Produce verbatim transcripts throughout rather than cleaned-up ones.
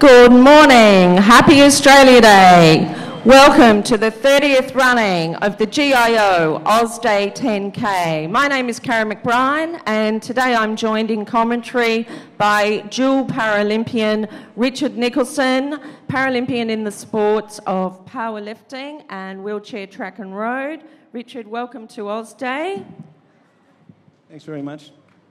Good morning. Happy Australia Day. Welcome to the thirtieth running of the G I O Oz Day ten K. My name is Karen McBrien, and today I'm joined in commentary by dual Paralympian Richard Nicholson, Paralympian in the sports of powerlifting and wheelchair track and road. Richard, welcome to Oz Day. Thanks very much.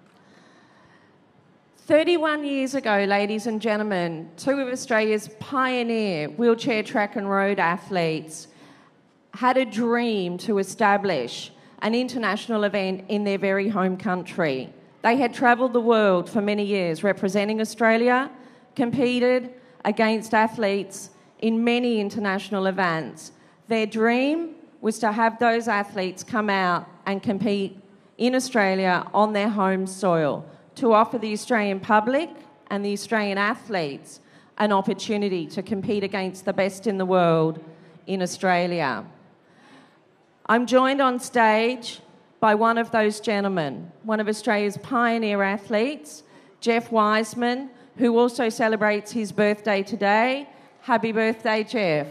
thirty-one years ago, ladies and gentlemen, two of Australia's pioneer wheelchair track and road athletes had a dream to establish an international event in their very home country. They had travelled the world for many years representing Australia, competed against athletes in many international events. Their dream was to have those athletes come out and compete in Australia on their home soil, to offer the Australian public and the Australian athletes an opportunity to compete against the best in the world in Australia. I'm joined on stage by one of those gentlemen, one of Australia's pioneer athletes, Jeff Wiseman, who also celebrates his birthday today. Happy birthday, Jeff.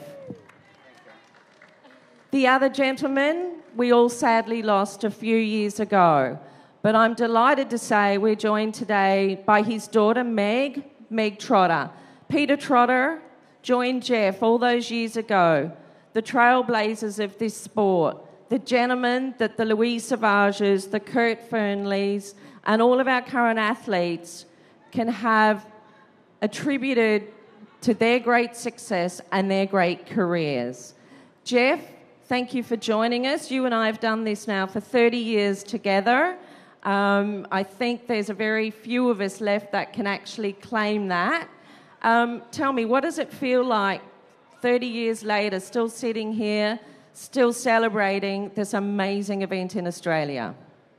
The other gentleman we all sadly lost a few years ago, but I'm delighted to say we're joined today by his daughter, Meg, Meg Trotter. Peter Trotter joined Jeff all those years ago, the trailblazers of this sport, the gentlemen that the Louise Savages, the Kurt Fernleys, and all of our current athletes can have attributed to their great success and their great careers. Jeff, thank you for joining us. You and I have done this now for thirty years together. Um, I think there's a very few of us left that can actually claim that. Um, tell me, what does it feel like thirty years later, still sitting here, still celebrating this amazing event in Australia?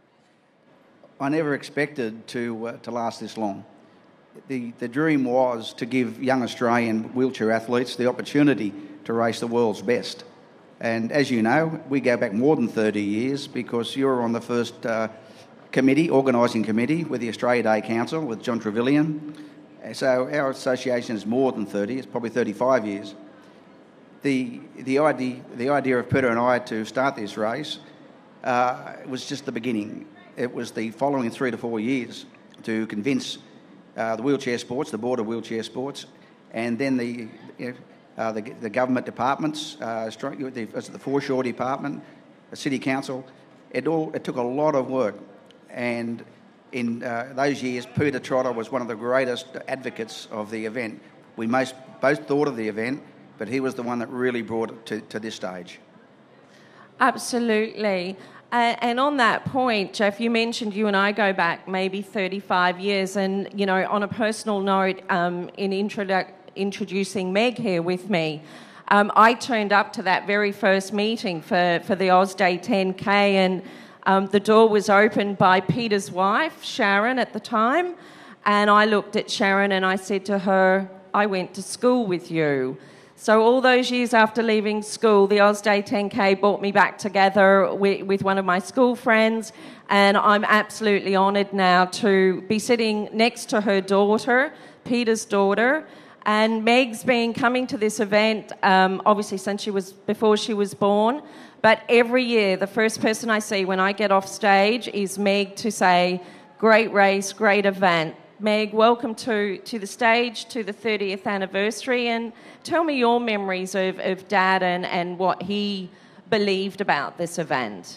I never expected to uh, to last this long. The, the dream was to give young Australian wheelchair athletes the opportunity to race the world's best. And as you know, we go back more than thirty years because you were on the first uh, committee, organising committee with the Australia Day Council with John Trevelyan. So our association is more than thirty, it's probably thirty-five years. The, the, idea, the idea of Peter and I to start this race uh, was just the beginning. It was the following three to four years to convince uh, the wheelchair sports, the Board of Wheelchair Sports, and then the, uh, the, the government departments, uh, the, the Foreshore Department, the City Council. It, all, it took a lot of work. And in uh, those years, Peter Trotter was one of the greatest advocates of the event. We most both thought of the event, but he was the one that really brought it to, to this stage. Absolutely. Uh, and on that point, Jeff, you mentioned you and I go back maybe thirty-five years. And, you know, on a personal note, um, in introdu- introducing Meg here with me, um, I turned up to that very first meeting for, for the Oz Day ten K, and Um, the door was opened by Peter's wife, Sharon, at the time, and I looked at Sharon and I said to her, I went to school with you. So all those years after leaving school, the Oz Day ten K brought me back together with, with one of my school friends, and I'm absolutely honoured now to be sitting next to her daughter, Peter's daughter. And Meg's been coming to this event, um, obviously since she was before she was born. But every year, the first person I see when I get off stage is Meg to say, great race, great event. Meg, welcome to, to the stage, to the thirtieth anniversary, and tell me your memories of, of Dad and, and what he believed about this event.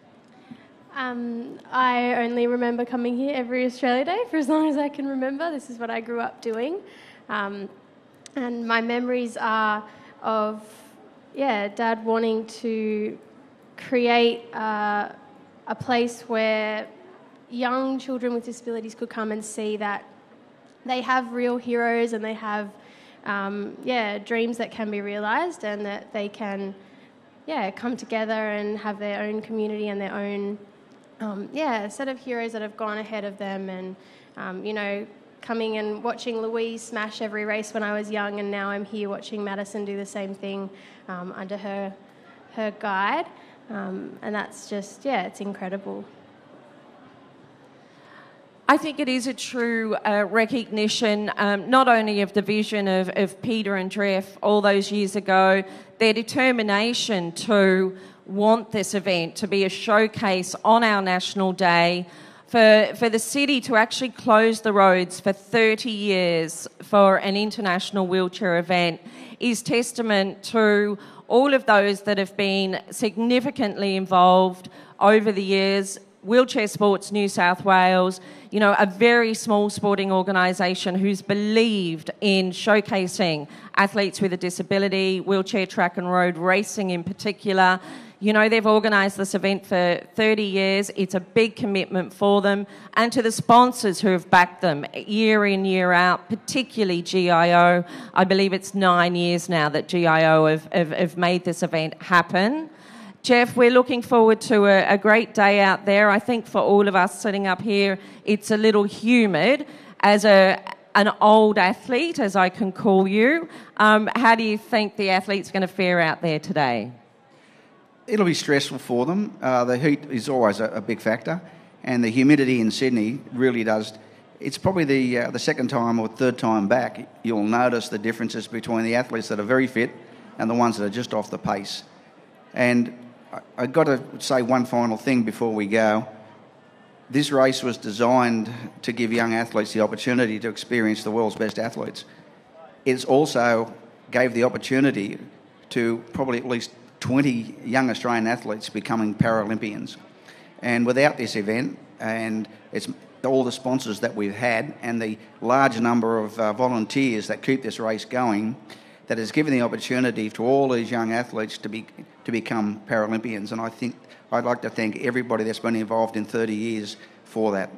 Um, I only remember coming here every Australia Day for as long as I can remember. This is what I grew up doing. Um, and my memories are of, yeah, Dad wanting to create uh, a place where young children with disabilities could come and see that they have real heroes and they have, um, yeah, dreams that can be realised, and that they can, yeah, come together and have their own community and their own, um, yeah, set of heroes that have gone ahead of them. And, um, you know, coming and watching Louise smash every race when I was young, and now I'm here watching Madison do the same thing um, under her her guide. Um, and that's just, yeah, it's incredible. I think it is a true uh, recognition, um, not only of the vision of, of Peter and Jeff all those years ago, their determination to want this event to be a showcase on our National Day, for, for the city to actually close the roads for thirty years for an international wheelchair event is testament to all of those that have been significantly involved over the years. Wheelchair Sports New South Wales, you know, a very small sporting organisation who's believed in showcasing athletes with a disability, wheelchair track and road racing in particular. You know, they've organised this event for thirty years. It's a big commitment for them. And to the sponsors who have backed them year in, year out, particularly G I O. I believe it's nine years now that G I O have, have, have made this event happen. Jeff, we're looking forward to a, a great day out there. I think for all of us sitting up here, it's a little humid. As a an old athlete, as I can call you, um, how do you think the athletes are going to fare out there today? It'll be stressful for them. Uh, the heat is always a, a big factor, and the humidity in Sydney really does. It's probably the uh, the second time or third time back you'll notice the differences between the athletes that are very fit and the ones that are just off the pace. And I've got to say one final thing before we go. This race was designed to give young athletes the opportunity to experience the world's best athletes. It also gave the opportunity to probably at least twenty young Australian athletes becoming Paralympians. And without this event, and it's all the sponsors that we've had and the large number of uh, volunteers that keep this race going, that has given the opportunity to all these young athletes to be to become Paralympians. And I think I'd like to thank everybody that's been involved in thirty years for that.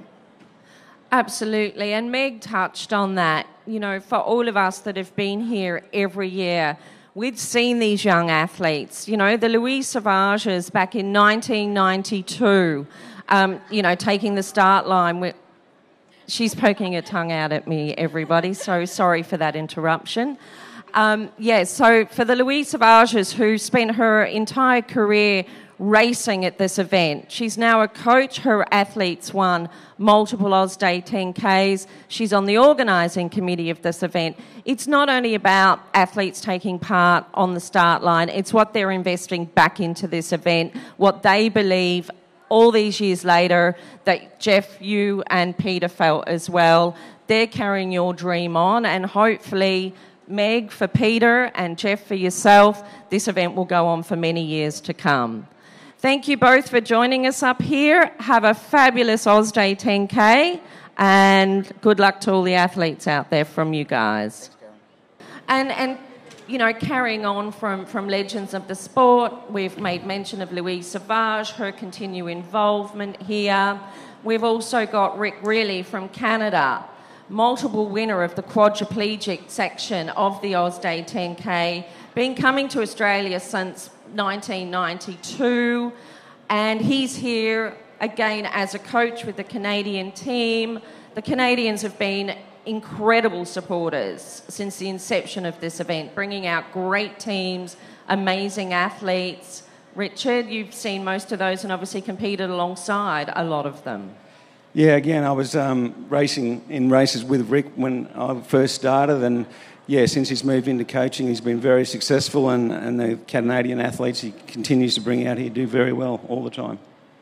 Absolutely, and Meg touched on that. You know, for all of us that have been here every year, we've seen these young athletes. You know, the Louise Savages back in nineteen ninety-two, um, you know, taking the start line. With, she's poking her tongue out at me, everybody, so sorry for that interruption. Um, yeah, so for the Louise Savages, who spent her entire career racing at this event, she's now a coach. Her athletes won multiple Oz Day ten Ks. She's on the organising committee of this event. It's not only about athletes taking part on the start line, it's what they're investing back into this event, what they believe all these years later that Jeff, you and Peter felt as well. They're carrying your dream on, and hopefully Meg, for Peter, and Jeff, for yourself, this event will go on for many years to come. Thank you both for joining us up here. Have a fabulous Oz Day ten K, and good luck to all the athletes out there from you guys. And, and you know, carrying on from, from legends of the sport, we've made mention of Louise Savage, her continued involvement here. We've also got Rick Reilly from Canada, multiple winner of the quadriplegic section of the Oz Day ten K, been coming to Australia since nineteen ninety-two, and he's here again as a coach with the Canadian team. The Canadians have been incredible supporters since the inception of this event, bringing out great teams, amazing athletes. Richard, you've seen most of those and obviously competed alongside a lot of them. Yeah, again, I was um, racing in races with Rick when I first started, and yeah, since he's moved into coaching, he's been very successful, and, and the Canadian athletes he continues to bring out here do very well all the time.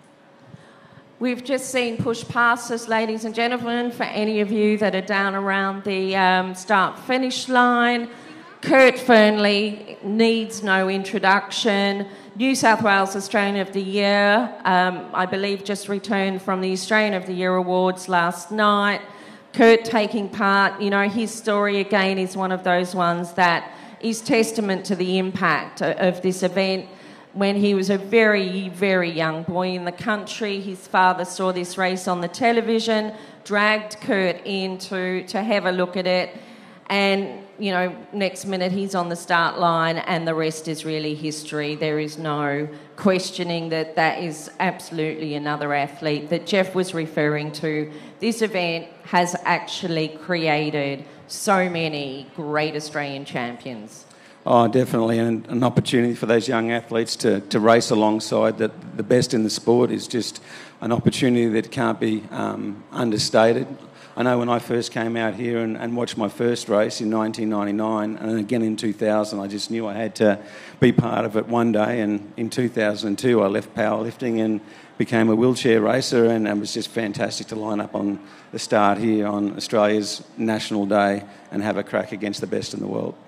We've just seen push passes, ladies and gentlemen, for any of you that are down around the um, start-finish line. Kurt Fernley needs no introduction. New South Wales Australian of the Year, um, I believe just returned from the Australian of the Year Awards last night. Kurt taking part, you know, his story again is one of those ones that is testament to the impact of this event. When he was a very, very young boy in the country, his father saw this race on the television, dragged Kurt in to, to have a look at it, and, you know, next minute he's on the start line and the rest is really history. There is no questioning that that is absolutely another athlete that Jeff was referring to. This event has actually created so many great Australian champions. Oh, definitely, and an opportunity for those young athletes to, to race alongside the, the best in the sport is just an opportunity that can't be um, understated. I know when I first came out here and, and watched my first race in nineteen ninety-nine and again in two thousand, I just knew I had to be part of it one day. And in two thousand two, I left powerlifting and became a wheelchair racer, and it was just fantastic to line up on the start here on Australia's National Day and have a crack against the best in the world.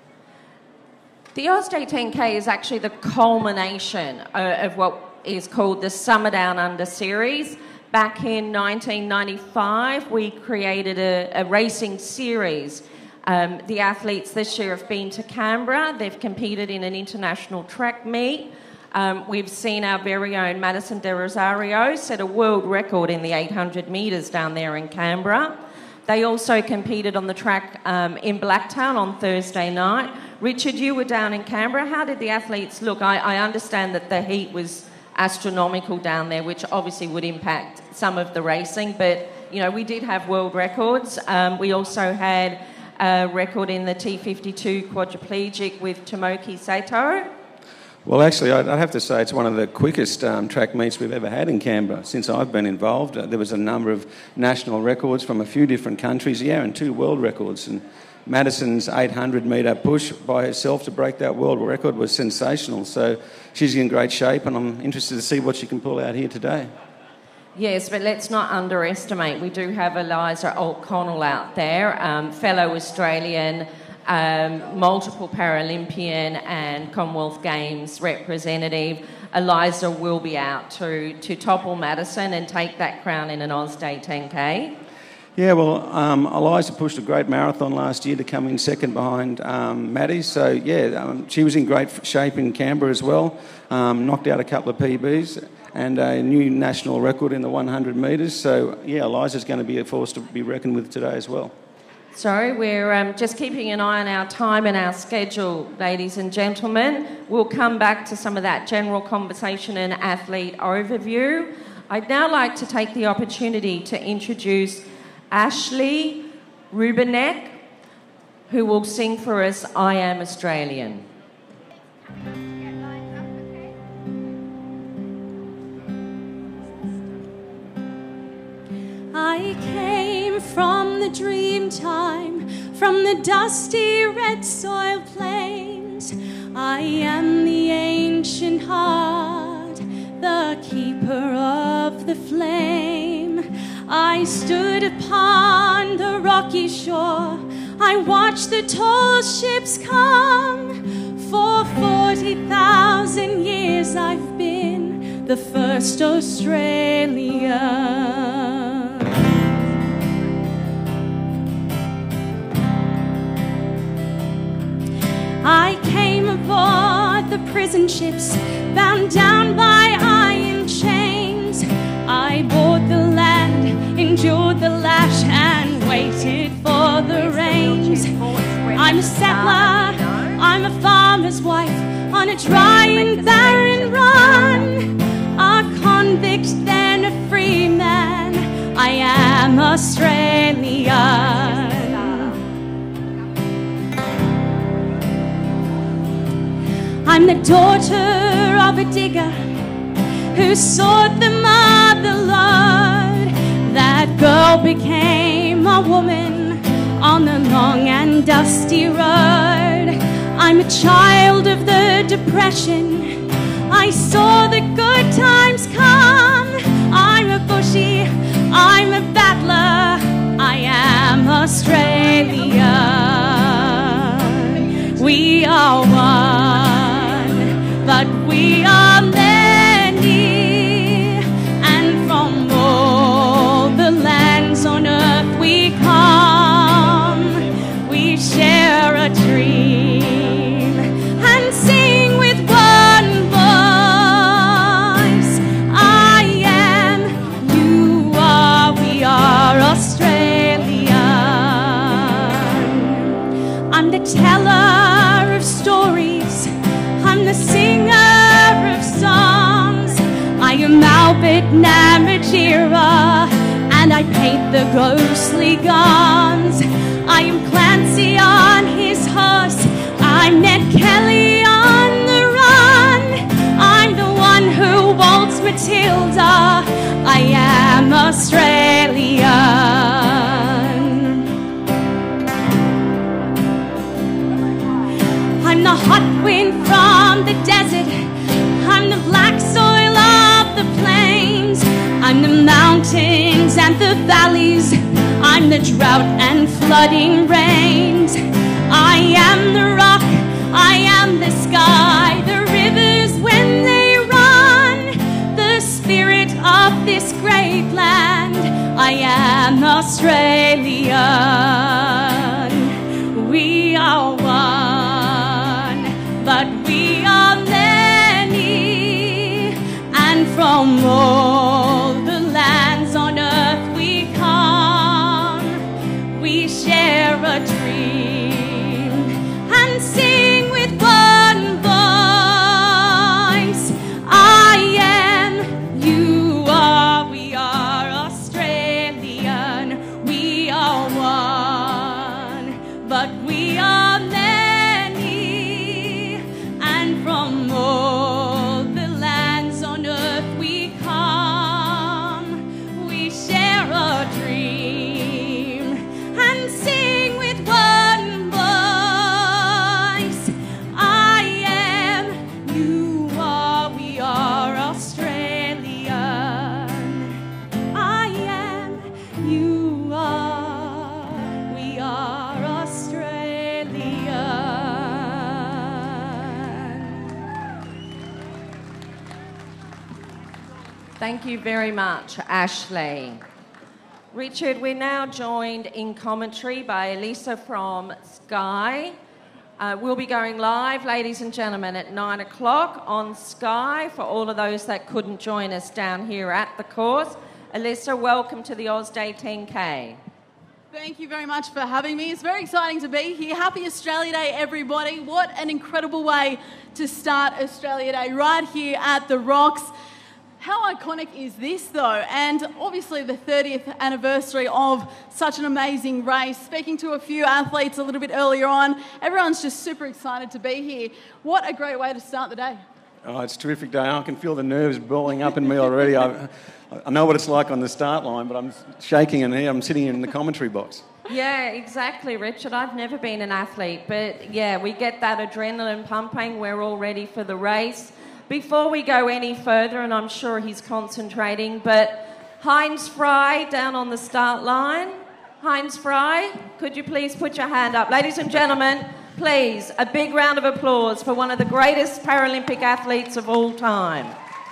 The Australian ten K is actually the culmination of what is called the Summer Down Under Series. Back in nineteen ninety-five, we created a, a racing series. Um, the athletes this year have been to Canberra. They've competed in an international track meet. Um, we've seen our very own Madison de Rozario set a world record in the eight hundred metres down there in Canberra. They also competed on the track um, in Blacktown on Thursday night. Richard, you were down in Canberra. How did the athletes look? I, I understand that the heat was astronomical down there, which obviously would impact some of the racing, but you know, we did have world records. Um, we also had a record in the T fifty-two quadriplegic with Tomoki Suzuki. Well, actually, I'd have to say it's one of the quickest um, track meets we've ever had in Canberra since I've been involved. Uh, there was a number of national records from a few different countries, yeah, and two world records. And Madison's eight hundred metre push by herself to break that world record was sensational. So she's in great shape, and I'm interested to see what she can pull out here today. Yes, but let's not underestimate. We do have Alissa O'Connell out there, um, fellow Australian, um, multiple Paralympian and Commonwealth Games representative. Alissa will be out to, to topple Madison and take that crown in an Australian ten K. Yeah, well, um, Alissa pushed a great marathon last year to come in second behind um, Maddie. So, yeah, um, she was in great shape in Canberra as well, um, knocked out a couple of P Bs and a new national record in the one hundred metres. So, yeah, Alyssa's going to be a force to be reckoned with today as well. Sorry, we're um, just keeping an eye on our time and our schedule, ladies and gentlemen. We'll come back to some of that general conversation and athlete overview. I'd now like to take the opportunity to introduce Ashleigh Rubenach, who will sing for us I Am Australian. I came from the dream time, from the dusty red soil plains. I am the ancient heart, the keeper of the flame. I stood upon the rocky shore, I watched the tall ships come. For forty thousand years I've been the first Australian. I came aboard the prison ships, bound down by iron chains. I bought the land, endured the lash, and waited for the rains. I'm a settler, I'm a farmer's wife, on a dry and barren run. A convict, then a free man, I am Australian. I'm the daughter of a digger who sought the motherlode. That girl became a woman on the long and dusty road. I'm a child of the Depression, I saw the good times come. I'm a bushie, I'm a battler, I am Australian. We are one, but we are many, and from all the lands on earth we come. We share a dream and sing with one voice. I am, you are, we are Australian. I'm the teller of stories, I'm the singer of songs. I am Albert Namatjira, and I paint the ghostly guns. I am Clancy on his horse, I'm Ned Kelly on the run. I'm the one who waltzed Matilda hot wind from the desert. I'm the black soil of the plains. I'm the mountains and the valleys. I'm the drought and flooding rains. I am the rock, I am the sky, the rivers when they run, the spirit of this great land. I am Australian. We are one, but we are many, and from all the lands on earth we come. We share a dream and sing with one voice. I am, you are, we are Australian. We are one, but we are many, and from all the lands on earth we come. We share a dream and sing with one voice. I am, you are, we are Australian. I am, you are, we are Australian. Thank you very much, Ashleigh. Richard, we're now joined in commentary by Alissa from Sky. Uh, we'll be going live, ladies and gentlemen, at nine o'clock on Sky for all of those that couldn't join us down here at the course. Alissa, welcome to the Oz Day ten K. Thank you very much for having me. It's very exciting to be here. Happy Australia Day, everybody. What an incredible way to start Australia Day, right here at the Rocks. How iconic is this, though? And obviously the thirtieth anniversary of such an amazing race. Speaking to a few athletes a little bit earlier on, everyone's just super excited to be here. What a great way to start the day. Oh, it's a terrific day. I can feel the nerves building up in me already. I, I know what it's like on the start line, but I'm shaking in here. I'm sitting in the commentary box. Yeah, exactly, Richard. I've never been an athlete, but yeah, we get that adrenaline pumping. We're all ready for the race. Before we go any further, and I'm sure he's concentrating, but Heinz Fry down on the start line. Heinz Fry, could you please put your hand up? Ladies and gentlemen, please, a big round of applause for one of the greatest Paralympic athletes of all time.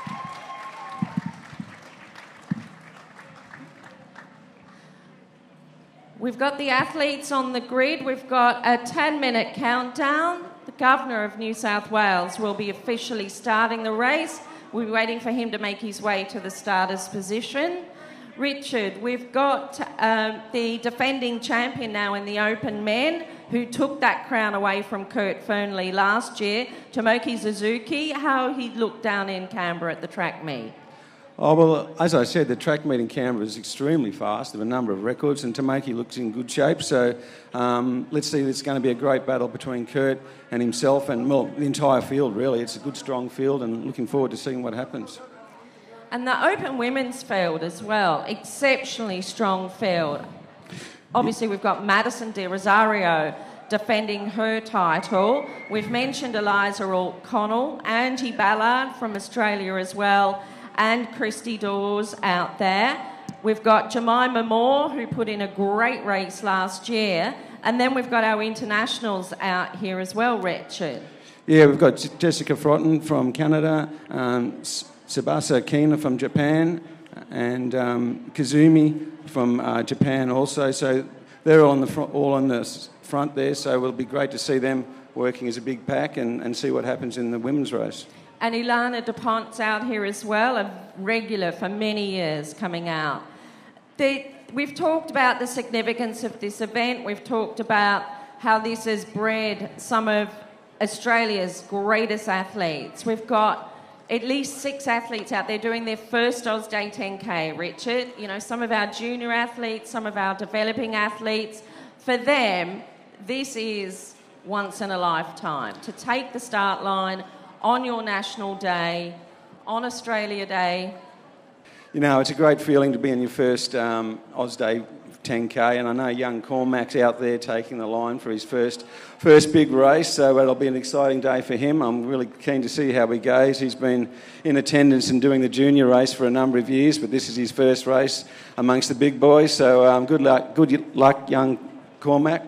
We've got the athletes on the grid. We've got a ten-minute countdown. The Governor of New South Wales will be officially starting the race. We're waiting for him to make his way to the starter's position. Richard, we've got um, the defending champion now in the open men who took that crown away from Kurt Fernley last year, Tomoki Suzuki. How he looked down in Canberra at the track meet? Oh, well, as I said, the track meet in Canberra is extremely fast. There are a number of records, and Tomoki looks in good shape. So um, let's see, it's going to be a great battle between Kurt and himself and, well, the entire field, really. It's a good, strong field, and looking forward to seeing what happens. And the open women's field as well, exceptionally strong field. Obviously, we've got Madison de Rozario defending her title. We've mentioned Eliza O'Connell, Angie Ballard from Australia as well, and Christy Dawes out there. We've got Jemima Moore, who put in a great race last year. And then we've got our internationals out here as well, Richard. Yeah, we've got Jessica Frotton from Canada, um, Tsubasa Kina from Japan, and um, Kazumi from uh, Japan also. So they're all on the front, all on the front there. So it'll be great to see them working as a big pack and, and see what happens in the women's race. And Ilana DuPont's out here as well, a regular for many years coming out. The, we've talked about the significance of this event. We've talked about how this has bred some of Australia's greatest athletes. We've got at least six athletes out there doing their first Oz Day ten K, Richard. You know, some of our junior athletes, some of our developing athletes. For them, this is once in a lifetime. To take the start line on your national day, on Australia Day. You know, it's a great feeling to be in your first um, Oz Day ten K, and I know young Cormac's out there taking the line for his first first big race, so it'll be an exciting day for him. I'm really keen to see how he goes. He's been in attendance and doing the junior race for a number of years, but this is his first race amongst the big boys, so um, good luck, good luck, young Cormac.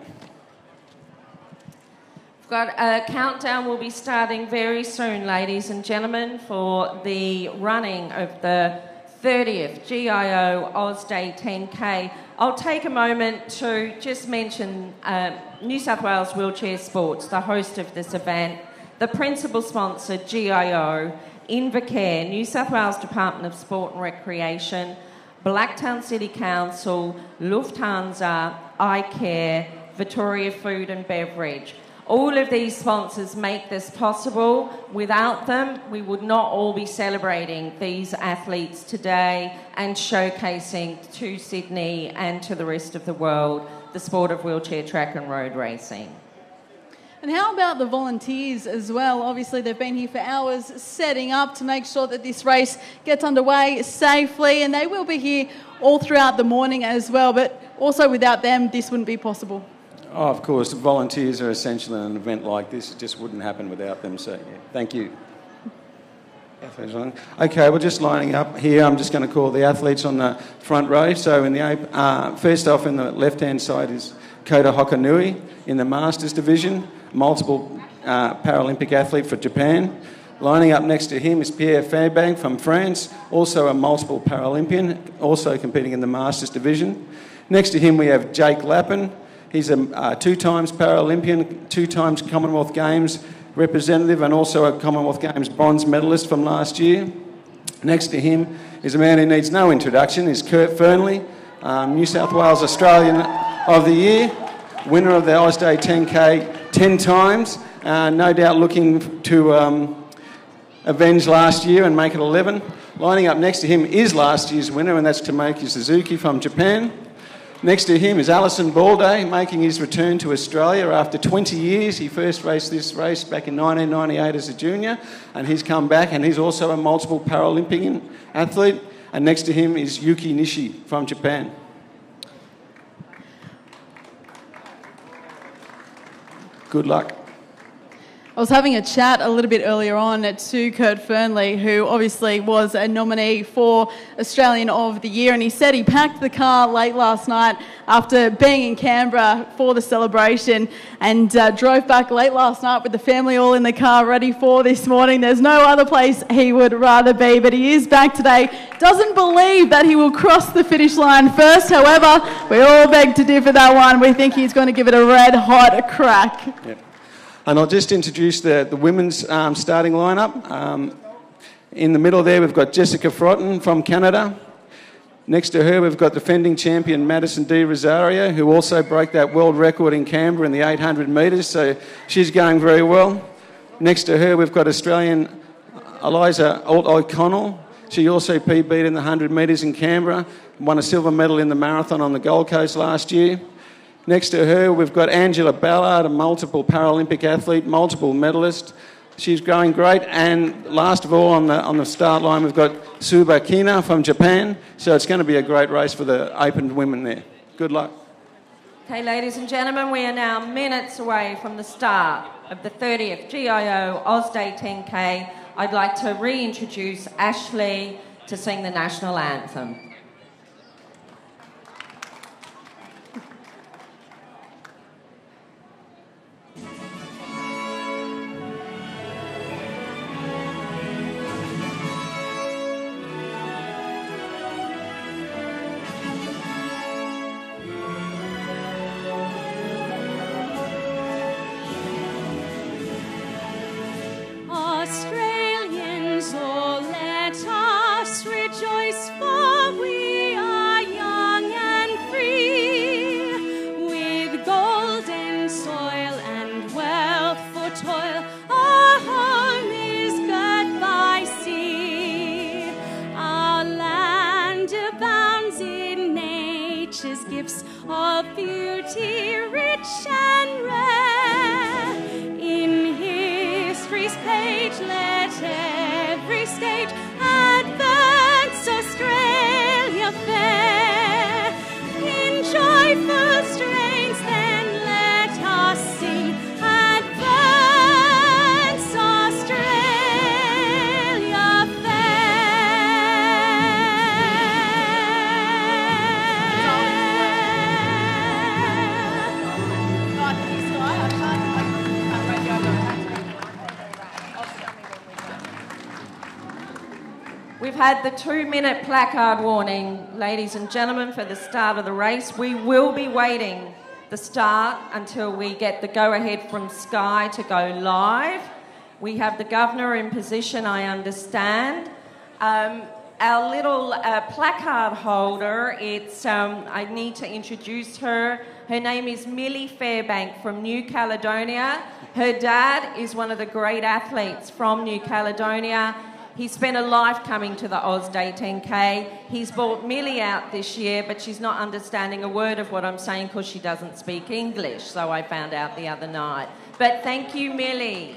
We've got a countdown. Will be starting very soon, ladies and gentlemen, for the running of the thirtieth G I O Oz Day ten K. I'll take a moment to just mention uh, New South Wales Wheelchair Sports, the host of this event, the principal sponsor, G I O, Invacare, New South Wales Department of Sport and Recreation, Blacktown City Council, Lufthansa, iCare, Victoria Food and Beverage. All of these sponsors make this possible. Without them, we would not all be celebrating these athletes today and showcasing to Sydney and to the rest of the world the sport of wheelchair track and road racing. And how about the volunteers as well? Obviously, they've been here for hours setting up to make sure that this race gets underway safely, and they will be here all throughout the morning as well. But also without them, this wouldn't be possible. Oh, of course, volunteers are essential in an event like this. It just wouldn't happen without them, so yeah, thank you. Okay, we're just lining up here. I'm just going to call the athletes on the front row. So in the uh, first off in the left-hand side is Kota Hokanui in the Masters division, multiple uh, Paralympic athlete for Japan. Lining up next to him is Pierre Fairbank from France, also a multiple Paralympian, also competing in the Masters division. Next to him we have Jake Lappin. He's a uh, two times Paralympian, two times Commonwealth Games representative, and also a Commonwealth Games bronze medalist from last year. Next to him is a man who needs no introduction, is Kurt Fernley, um, New South Wales Australian of the Year, winner of the Oz Day ten K ten times, uh, no doubt looking to um, avenge last year and make it eleven. Lining up next to him is last year's winner, and that's Tomoki Suzuki from Japan. Next to him is Alissa Balday, making his return to Australia after twenty years. He first raced this race back in nineteen ninety-eight as a junior, and he's come back, and he's also a multiple Paralympian athlete. And next to him is Yuki Nishi from Japan. Good luck. I was having a chat a little bit earlier on to Kurt Fernley, who obviously was a nominee for Australian of the Year, and he said he packed the car late last night after being in Canberra for the celebration and uh, drove back late last night with the family all in the car ready for this morning. There's no other place he would rather be, but he is back today. Doesn't believe that he will cross the finish line first. However, we all beg to differ that one. We think he's going to give it a red hot crack. Yep. And I'll just introduce the, the women's um, starting lineup. Um, in the middle there, we've got Jessica Frotton from Canada. Next to her, we've got defending champion Madison de Rozario, who also broke that world record in Canberra in the eight hundred metres, so she's going very well. Next to her, we've got Australian Alissa O'Connell. She also P B'd in the one hundred metres in Canberra, won a silver medal in the marathon on the Gold Coast last year. Next to her, we've got Angela Ballard, a multiple Paralympic athlete, multiple medalist. She's going great. And last of all, on the on the start line, we've got Suba Kina from Japan. So it's going to be a great race for the open women there. Good luck. Okay, ladies and gentlemen, we are now minutes away from the start of the thirtieth G I O Oz Day ten K. I'd like to reintroduce Ashleigh to sing the national anthem. Australians, oh, let us rejoice, for we are young and free, with golden soil and wealth for toil. Our home is girt by sea. Our land abounds in nature's gifts of beauty, rich and rare. In history's page, let every stage advance Australia fair. Enjoy we've had the two-minute placard warning, ladies and gentlemen, for the start of the race. We will be waiting the start until we get the go-ahead from Sky to go live. We have the governor in position, I understand. Um, our little uh, placard holder, it's, um, I need to introduce her. Her name is Millie Fairbank from New Caledonia. Her dad is one of the great athletes from New Caledonia. He spent a life coming to the Oz Day ten K. He's brought Millie out this year, but she's not understanding a word of what I'm saying because she doesn't speak English, so I found out the other night. But thank you, Millie.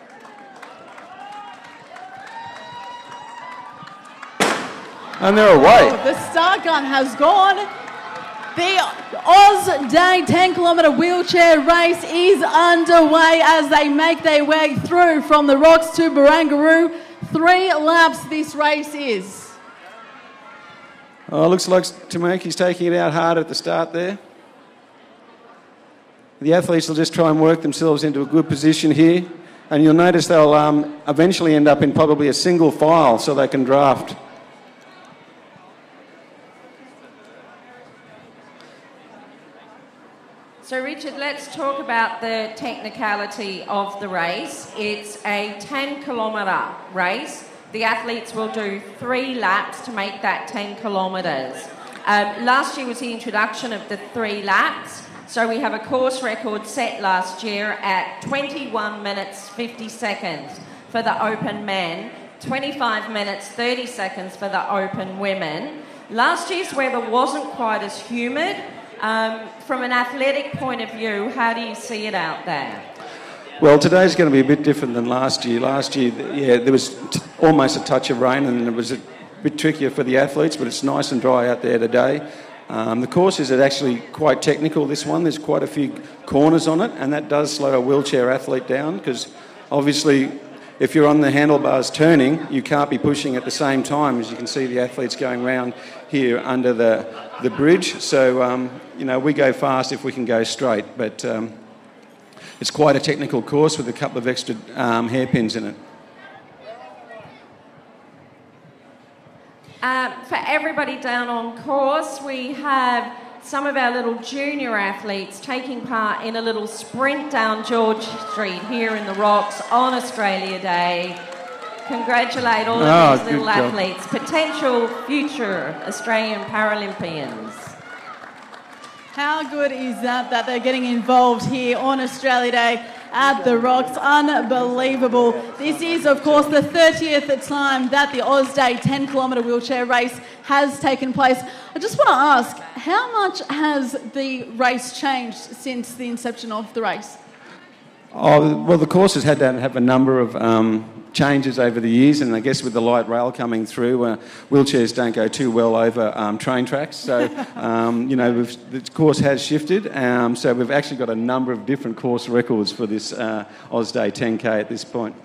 And they're away. Oh, the start gun has gone. The Oz Day ten kilometre wheelchair race is underway as they make their way through from the rocks to Barangaroo. Three laps this race is. Oh, looks like Tomoki's taking it out hard at the start there. The athletes will just try and work themselves into a good position here. And you'll notice they'll um, eventually end up in probably a single file so they can draft. So, Richard, let's talk about the technicality of the race. It's a ten kilometre race. The athletes will do three laps to make that ten kilometres. Um, last year was the introduction of the three laps. So we have a course record set last year at twenty-one minutes fifty seconds for the open men, twenty-five minutes thirty seconds for the open women. Last year's weather wasn't quite as humid. Um, from an athletic point of view, how do you see it out there? Well, today's going to be a bit different than last year. Last year, yeah, there was t- almost a touch of rain and it was a bit trickier for the athletes, but it's nice and dry out there today. Um, the course is actually quite technical, this one. There's quite a few corners on it, and that does slow a wheelchair athlete down because obviously if you're on the handlebars turning, you can't be pushing at the same time. As you can see, the athletes going round here under the, the bridge. So, um, you know, we go fast if we can go straight, but um, it's quite a technical course with a couple of extra um, hairpins in it. Uh, for everybody down on course, we have some of our little junior athletes taking part in a little sprint down George Street here in the Rocks on Australia Day. Congratulate all of Oh, these little good job. athletes, potential future Australian Paralympians. How good is that, that they're getting involved here on Australia Day at the Rocks? Unbelievable. This is, of course, the thirtieth time that the Oz Day ten kilometre wheelchair race has taken place. I just want to ask, how much has the race changed since the inception of the race? Oh, well, the course has had to have a number of um, changes over the years, and I guess with the light rail coming through, uh, wheelchairs don't go too well over um, train tracks. So, um, you know, we've, the course has shifted. Um, so we've actually got a number of different course records for this uh, Oz Day ten K at this point.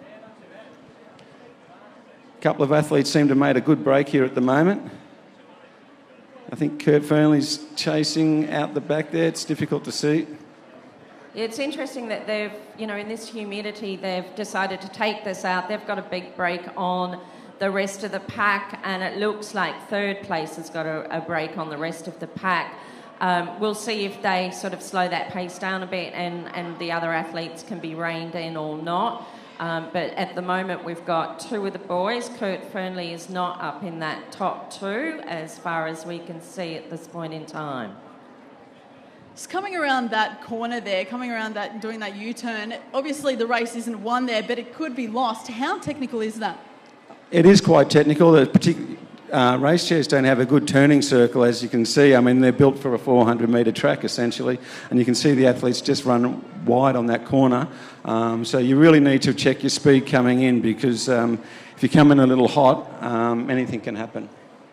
A couple of athletes seem to have made a good break here at the moment. I think Kurt Fernley's chasing out the back there. It's difficult to see. It's interesting that they've, you know, in this humidity, they've decided to take this out. They've got a big break on the rest of the pack, and it looks like third place has got a, a break on the rest of the pack. Um, we'll see if they sort of slow that pace down a bit and, and the other athletes can be reined in or not. Um, but at the moment, we've got two of the boys. Kurt Fernley is not up in that top two as far as we can see at this point in time. Just coming around that corner there, coming around that and doing that U-turn, obviously the race isn't won there, but it could be lost. How technical is that? It is quite technical. The partic- uh, race chairs don't have a good turning circle, as you can see. I mean, they're built for a four hundred metre track, essentially, and you can see the athletes just run wide on that corner. Um, so you really need to check your speed coming in because um, if you come in a little hot, um, anything can happen.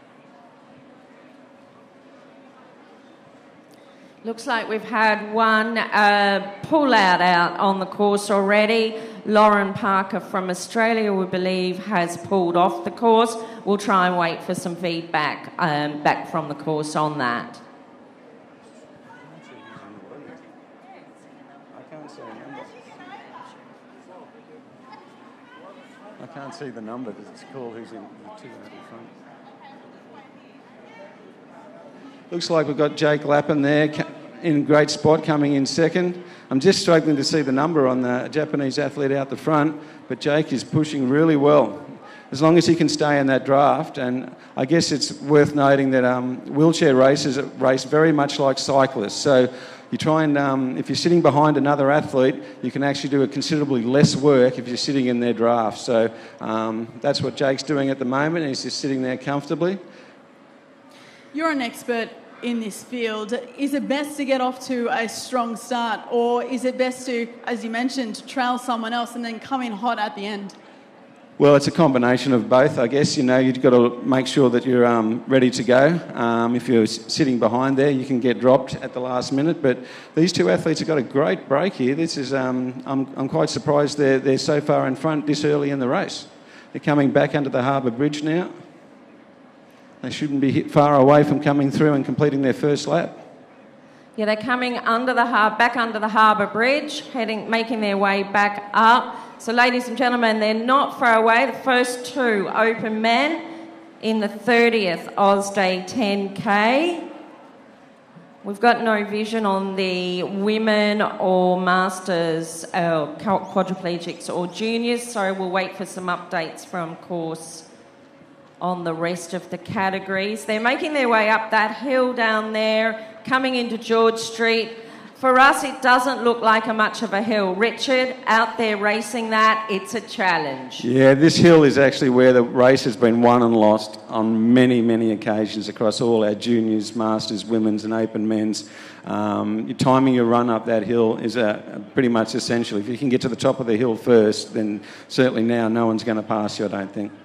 Looks like we've had one uh, pull-out out on the course already. Lauren Parker from Australia, we believe, has pulled off the course. We'll try and wait for some feedback um, back from the course on that. I can't see the number because it's called who's in the two out in front. Looks like we've got Jake Lappin there in a great spot coming in second. I'm just struggling to see the number on the Japanese athlete out the front, but Jake is pushing really well. As long as he can stay in that draft, and I guess it's worth noting that um, wheelchair races race very much like cyclists. So you try and, um, if you're sitting behind another athlete, you can actually do a considerably less work if you're sitting in their draft. So um, that's what Jake's doing at the moment. He's just sitting there comfortably. You're an expert in this field. Is it best to get off to a strong start, or is it best to, as you mentioned, trail someone else and then come in hot at the end? Well, it's a combination of both, I guess. You know, you've got to make sure that you're um, ready to go. Um, if you're sitting behind there, you can get dropped at the last minute. But these two athletes have got a great break here. This is, um, I'm, I'm quite surprised they're, they're so far in front this early in the race. They're coming back under the Harbour Bridge now. They shouldn't be hit far away from coming through and completing their first lap. Yeah, they're coming under the har- back under the Harbour Bridge, heading, making their way back up. So, ladies and gentlemen, they're not far away. The first two open men in the thirtieth Oz Day ten K. We've got no vision on the women or masters, uh, quadriplegics or juniors, so we'll wait for some updates from course on the rest of the categories. They're making their way up that hill down there, coming into George Street. For us, it doesn't look like a much of a hill. Richard, out there racing that, it's a challenge. Yeah, this hill is actually where the race has been won and lost on many, many occasions across all our juniors, masters, women's and open men's. Um, your timing your run up that hill is uh, pretty much essential. If you can get to the top of the hill first, then certainly now no one's going to pass you, I don't think.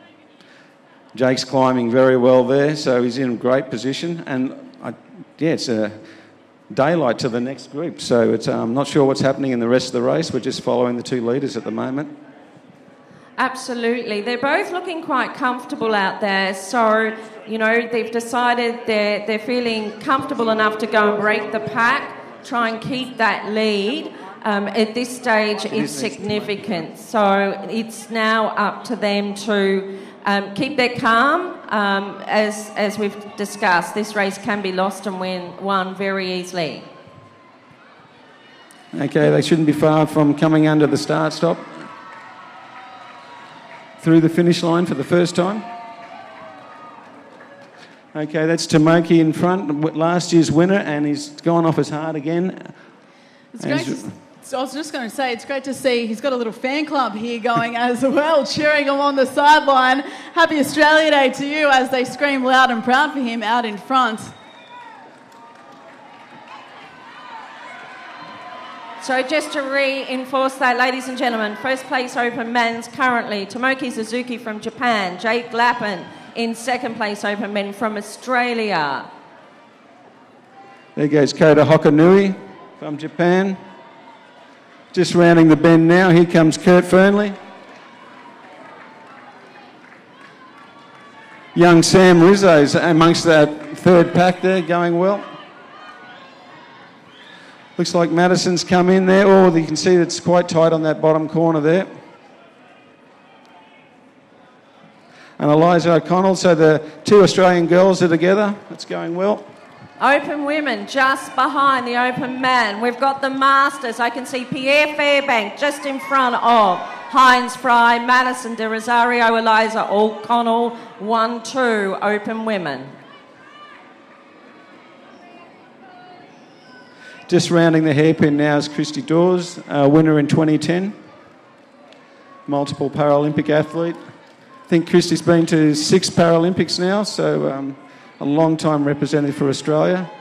Jake's climbing very well there, so he's in great position. And, I, yeah, it's a daylight to the next group, so it's, I'm um, not sure what's happening in the rest of the race. We're just following the two leaders at the moment. Absolutely. They're both looking quite comfortable out there, so, you know, they've decided they're, they're feeling comfortable enough to go and break the pack, try and keep that lead. Um, at this stage, it's significant, so it's now up to them to Um, keep their calm. Um, as as we've discussed, this race can be lost and win, won very easily. Okay, they shouldn't be far from coming under the start stop. Through the finish line for the first time. Okay, that's Tomoki in front, last year's winner, and he's gone off his heart again. It's great to, so I was just going to say, it's great to see he's got a little fan club here going as well, cheering him on the sideline. Happy Australia Day to you as they scream loud and proud for him out in front. So just to reinforce that, ladies and gentlemen, first place open men's currently Tomoki Suzuki from Japan, Jake Lappin in second place open men from Australia. There goes Kota Hokanui from Japan. Just rounding the bend now, here comes Kurt Fernley. Young Sam Rizzo's amongst that third pack there, going well. Looks like Madison's come in there. Oh, you can see it's quite tight on that bottom corner there. And Eliza O'Connell, so the two Australian girls are together. It's going well. Open women just behind the open man. We've got the masters. I can see Pierre Fairbank just in front of Heinz Fry, Madison de Rozario, Eliza O'Connell, one, two, open women. Just rounding the hairpin now is Christy Dawes, uh, winner in twenty ten. Multiple Paralympic athlete. I think Christy's been to six Paralympics now, so um, a long time representative for Australia.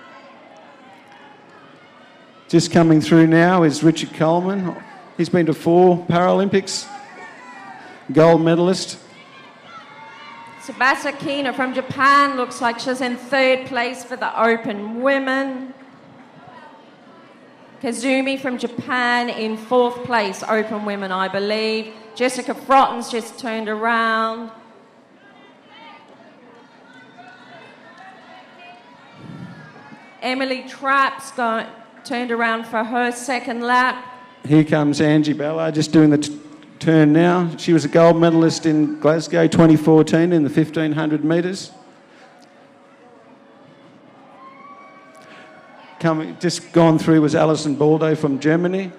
Just coming through now is Richard Coleman. He's been to four Paralympics, gold medalist. Tsubasa Kina from Japan looks like she's in third place for the open women. Kazumi from Japan in fourth place, open women, I believe. Jessica Frotton's just turned around. Emily Trapp's got turned around for her second lap. Here comes Angie Ballard, just doing the t- turn now. She was a gold medalist in Glasgow twenty fourteen in the fifteen hundred metres. Coming, just gone through was Alison Baldo from Germany.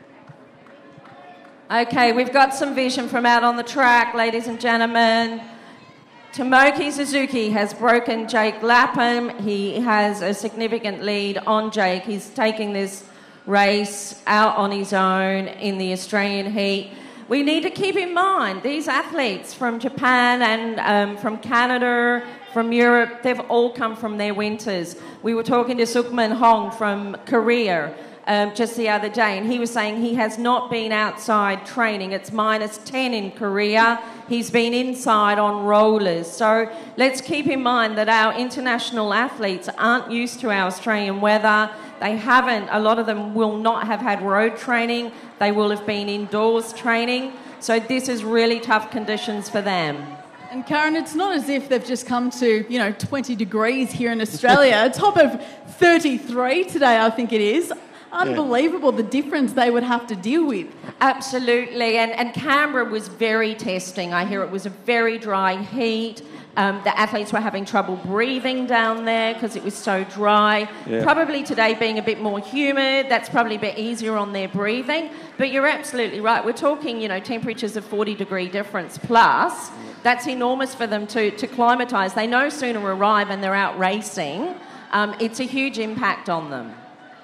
Okay, we've got some vision from out on the track, ladies and gentlemen. Tomoki Suzuki has broken Jake Lapham. He has a significant lead on Jake. He's taking this race out on his own in the Australian heat. We need to keep in mind these athletes from Japan and um, from Canada, from Europe, they've all come from their winters. We were talking to Sukman Hong from Korea um, just the other day, and he was saying he has not been outside training. It's minus ten in Korea. He's been inside on rollers. So let's keep in mind that our international athletes aren't used to our Australian weather. They haven't, a lot of them will not have had road training. They will have been indoors training. So this is really tough conditions for them. And Karen, it's not as if they've just come to, you know, twenty degrees here in Australia. A top of thirty-three today, I think it is. Unbelievable, yeah. The difference they would have to deal with. Absolutely. And, and Canberra was very testing. I hear it was a very dry heat. Um, the athletes were having trouble breathing down there because it was so dry. Yeah. Probably today being a bit more humid, that's probably a bit easier on their breathing. But you're absolutely right. We're talking, you know, temperatures of forty degree difference plus. That's enormous for them to, to climatise. They no sooner arrive and they're out racing. Um, it's a huge impact on them.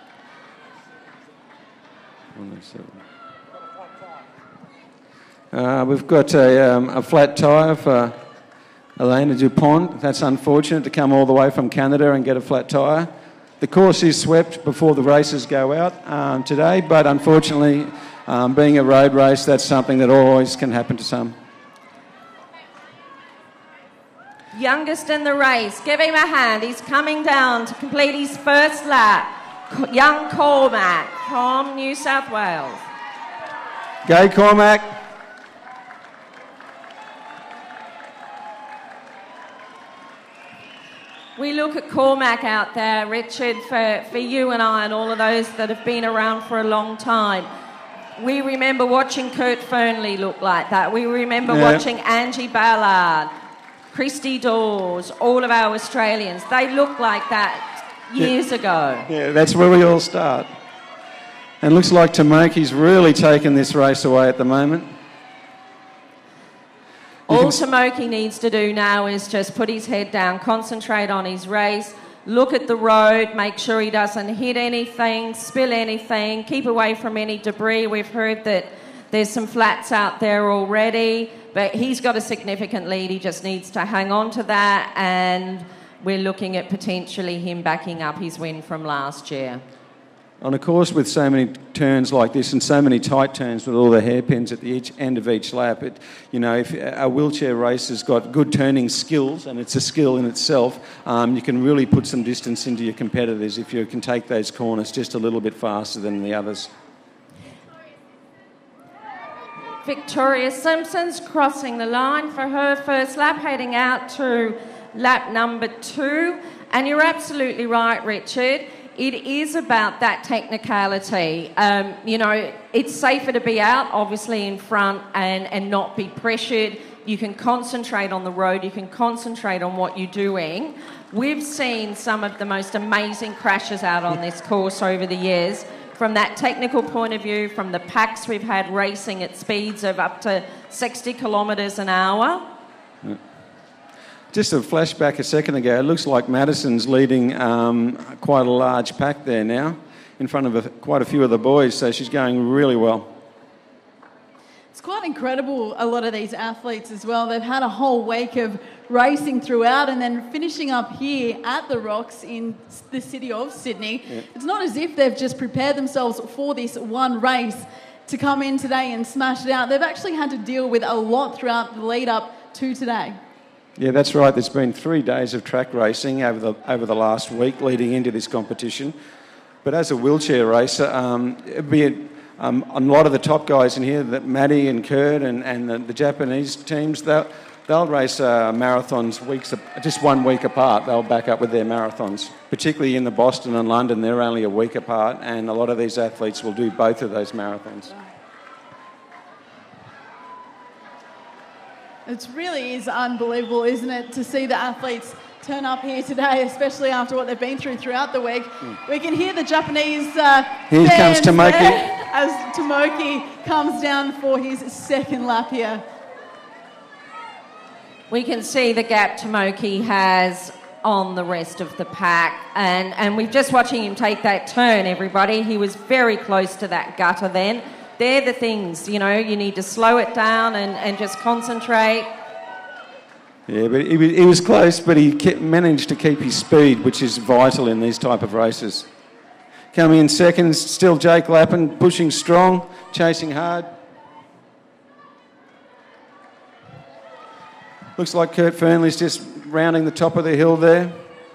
Uh, we've got a, um, a flat tyre for Elena Dupont. That's unfortunate to come all the way from Canada and get a flat tyre. The course is swept before the races go out um, today, but unfortunately, um, being a road race, that's something that always can happen to some. Youngest in the race, give him a hand. He's coming down to complete his first lap. Young Cormac from New South Wales. Go Cormac. We look at Cormac out there, Richard, for, for you and I and all of those that have been around for a long time. We remember watching Kurt Fernley look like that. We remember yeah. watching Angie Ballard, Christy Dawes, all of our Australians. They look like that years yeah. ago. Yeah, that's where we all start. And looks like Tomoki's really taken this race away at the moment. All Tomoki needs to do now is just put his head down, concentrate on his race, look at the road, make sure he doesn't hit anything, spill anything, keep away from any debris. We've heard that there's some flats out there already, but he's got a significant lead. He just needs to hang on to that, and we're looking at potentially him backing up his win from last year. On a course with so many turns like this and so many tight turns with all the hairpins at the each end of each lap, it, you know, if a wheelchair race has got good turning skills, and it's a skill in itself, um, you can really put some distance into your competitors if you can take those corners just a little bit faster than the others. Victoria Simpson's crossing the line for her first lap, heading out to lap number two. And you're absolutely right, Richard. It is about that technicality. Um, you know, it's safer to be out, obviously, in front and, and not be pressured. You can concentrate on the road. You can concentrate on what you're doing. We've seen some of the most amazing crashes out on this course over the years. From that technical point of view, from the packs we've had racing at speeds of up to sixty kilometres an hour. Yeah. Just a flashback a second ago, it looks like Madison's leading um, quite a large pack there now, in front of a, quite a few of the boys, so she's going really well. It's quite incredible, a lot of these athletes as well. They've had a whole week of racing throughout and then finishing up here at the Rocks in the city of Sydney. Yeah. It's not as if they've just prepared themselves for this one race to come in today and smash it out. They've actually had to deal with a lot throughout the lead up to today. Yeah, that's right. There's been three days of track racing over the over the last week leading into this competition. But as a wheelchair racer, um, it'd be a, um, a lot of the top guys in here, that Maddie and Kurt and, and the, the Japanese teams, they'll, they'll race uh, marathons weeks just one week apart. They'll back up with their marathons. Particularly in the Boston and London, they're only a week apart, and a lot of these athletes will do both of those marathons. It really is unbelievable, isn't it, to see the athletes turn up here today, especially after what they've been through throughout the week. Mm. We can hear the Japanese uh, here fans comes Tomoki. there as Tomoki comes down for his second lap here. We can see the gap Tomoki has on the rest of the pack, and, and we're just watching him take that turn, everybody. He was very close to that gutter then. They're the things, you know, you need to slow it down and, and just concentrate. Yeah, but he was, he was close, but he kept, managed to keep his speed, which is vital in these type of races. Coming in second, still Jake Lappin, pushing strong, chasing hard. Looks like Kurt Fernley's just rounding the top of the hill there.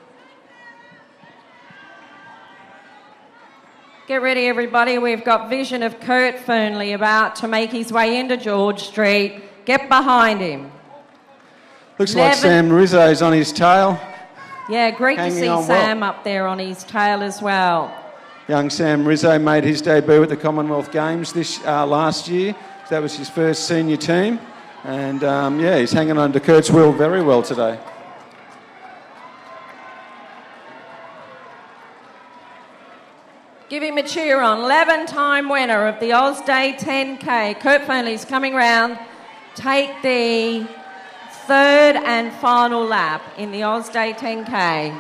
Get ready, everybody. We've got vision of Kurt Fernley about to make his way into George Street. Get behind him. Looks like Sam Rizzo's on his tail. Yeah, great to see Sam up there on his tail as well. Young Sam Rizzo made his debut at the Commonwealth Games this uh, last year. That was his first senior team. And, um, yeah, he's hanging on to Kurt's wheel very well today. Give him a cheer on. eleven-time winner of the Oz Day ten K. Kurt Fernley's coming round. Take the third and final lap in the Oz Day ten K.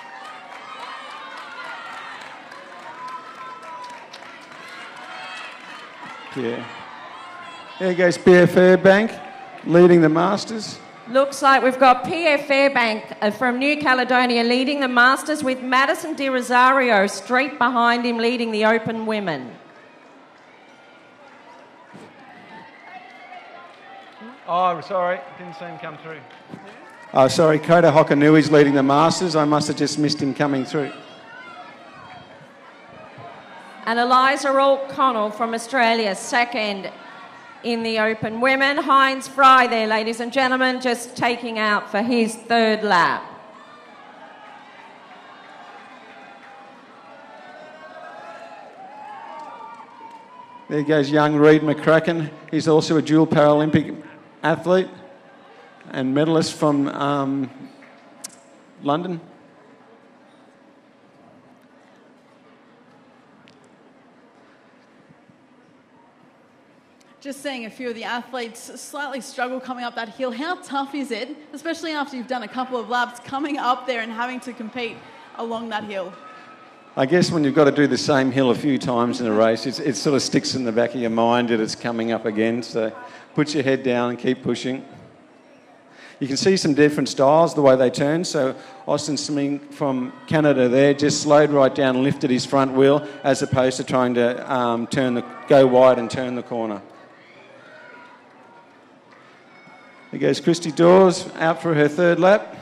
Yeah. There goes Pierre Fairbank leading the Masters. Looks like we've got Pierre Fairbank from New Caledonia leading the Masters with Madison de Rozario straight behind him leading the Open Women. Oh, sorry, didn't see him come through. Oh, sorry, Kota Hokanui's leading the Masters. I must have just missed him coming through. And Eliza O'Connell from Australia, second in the Open Women. Heinz Fry there, ladies and gentlemen, just taking out for his third lap. There goes young Reid McCracken. He's also a dual Paralympic athlete and medalist from um, London. Just seeing a few of the athletes slightly struggle coming up that hill. How tough is it, especially after you've done a couple of laps, coming up there and having to compete along that hill? I guess when you've got to do the same hill a few times in a race, it's, it sort of sticks in the back of your mind that it's coming up again. So put your head down and keep pushing. You can see some different styles, the way they turn. So Austin Sming from Canada there just slowed right down and lifted his front wheel as opposed to trying to um, turn the, go wide and turn the corner. There goes Christy Dawes out for her third lap.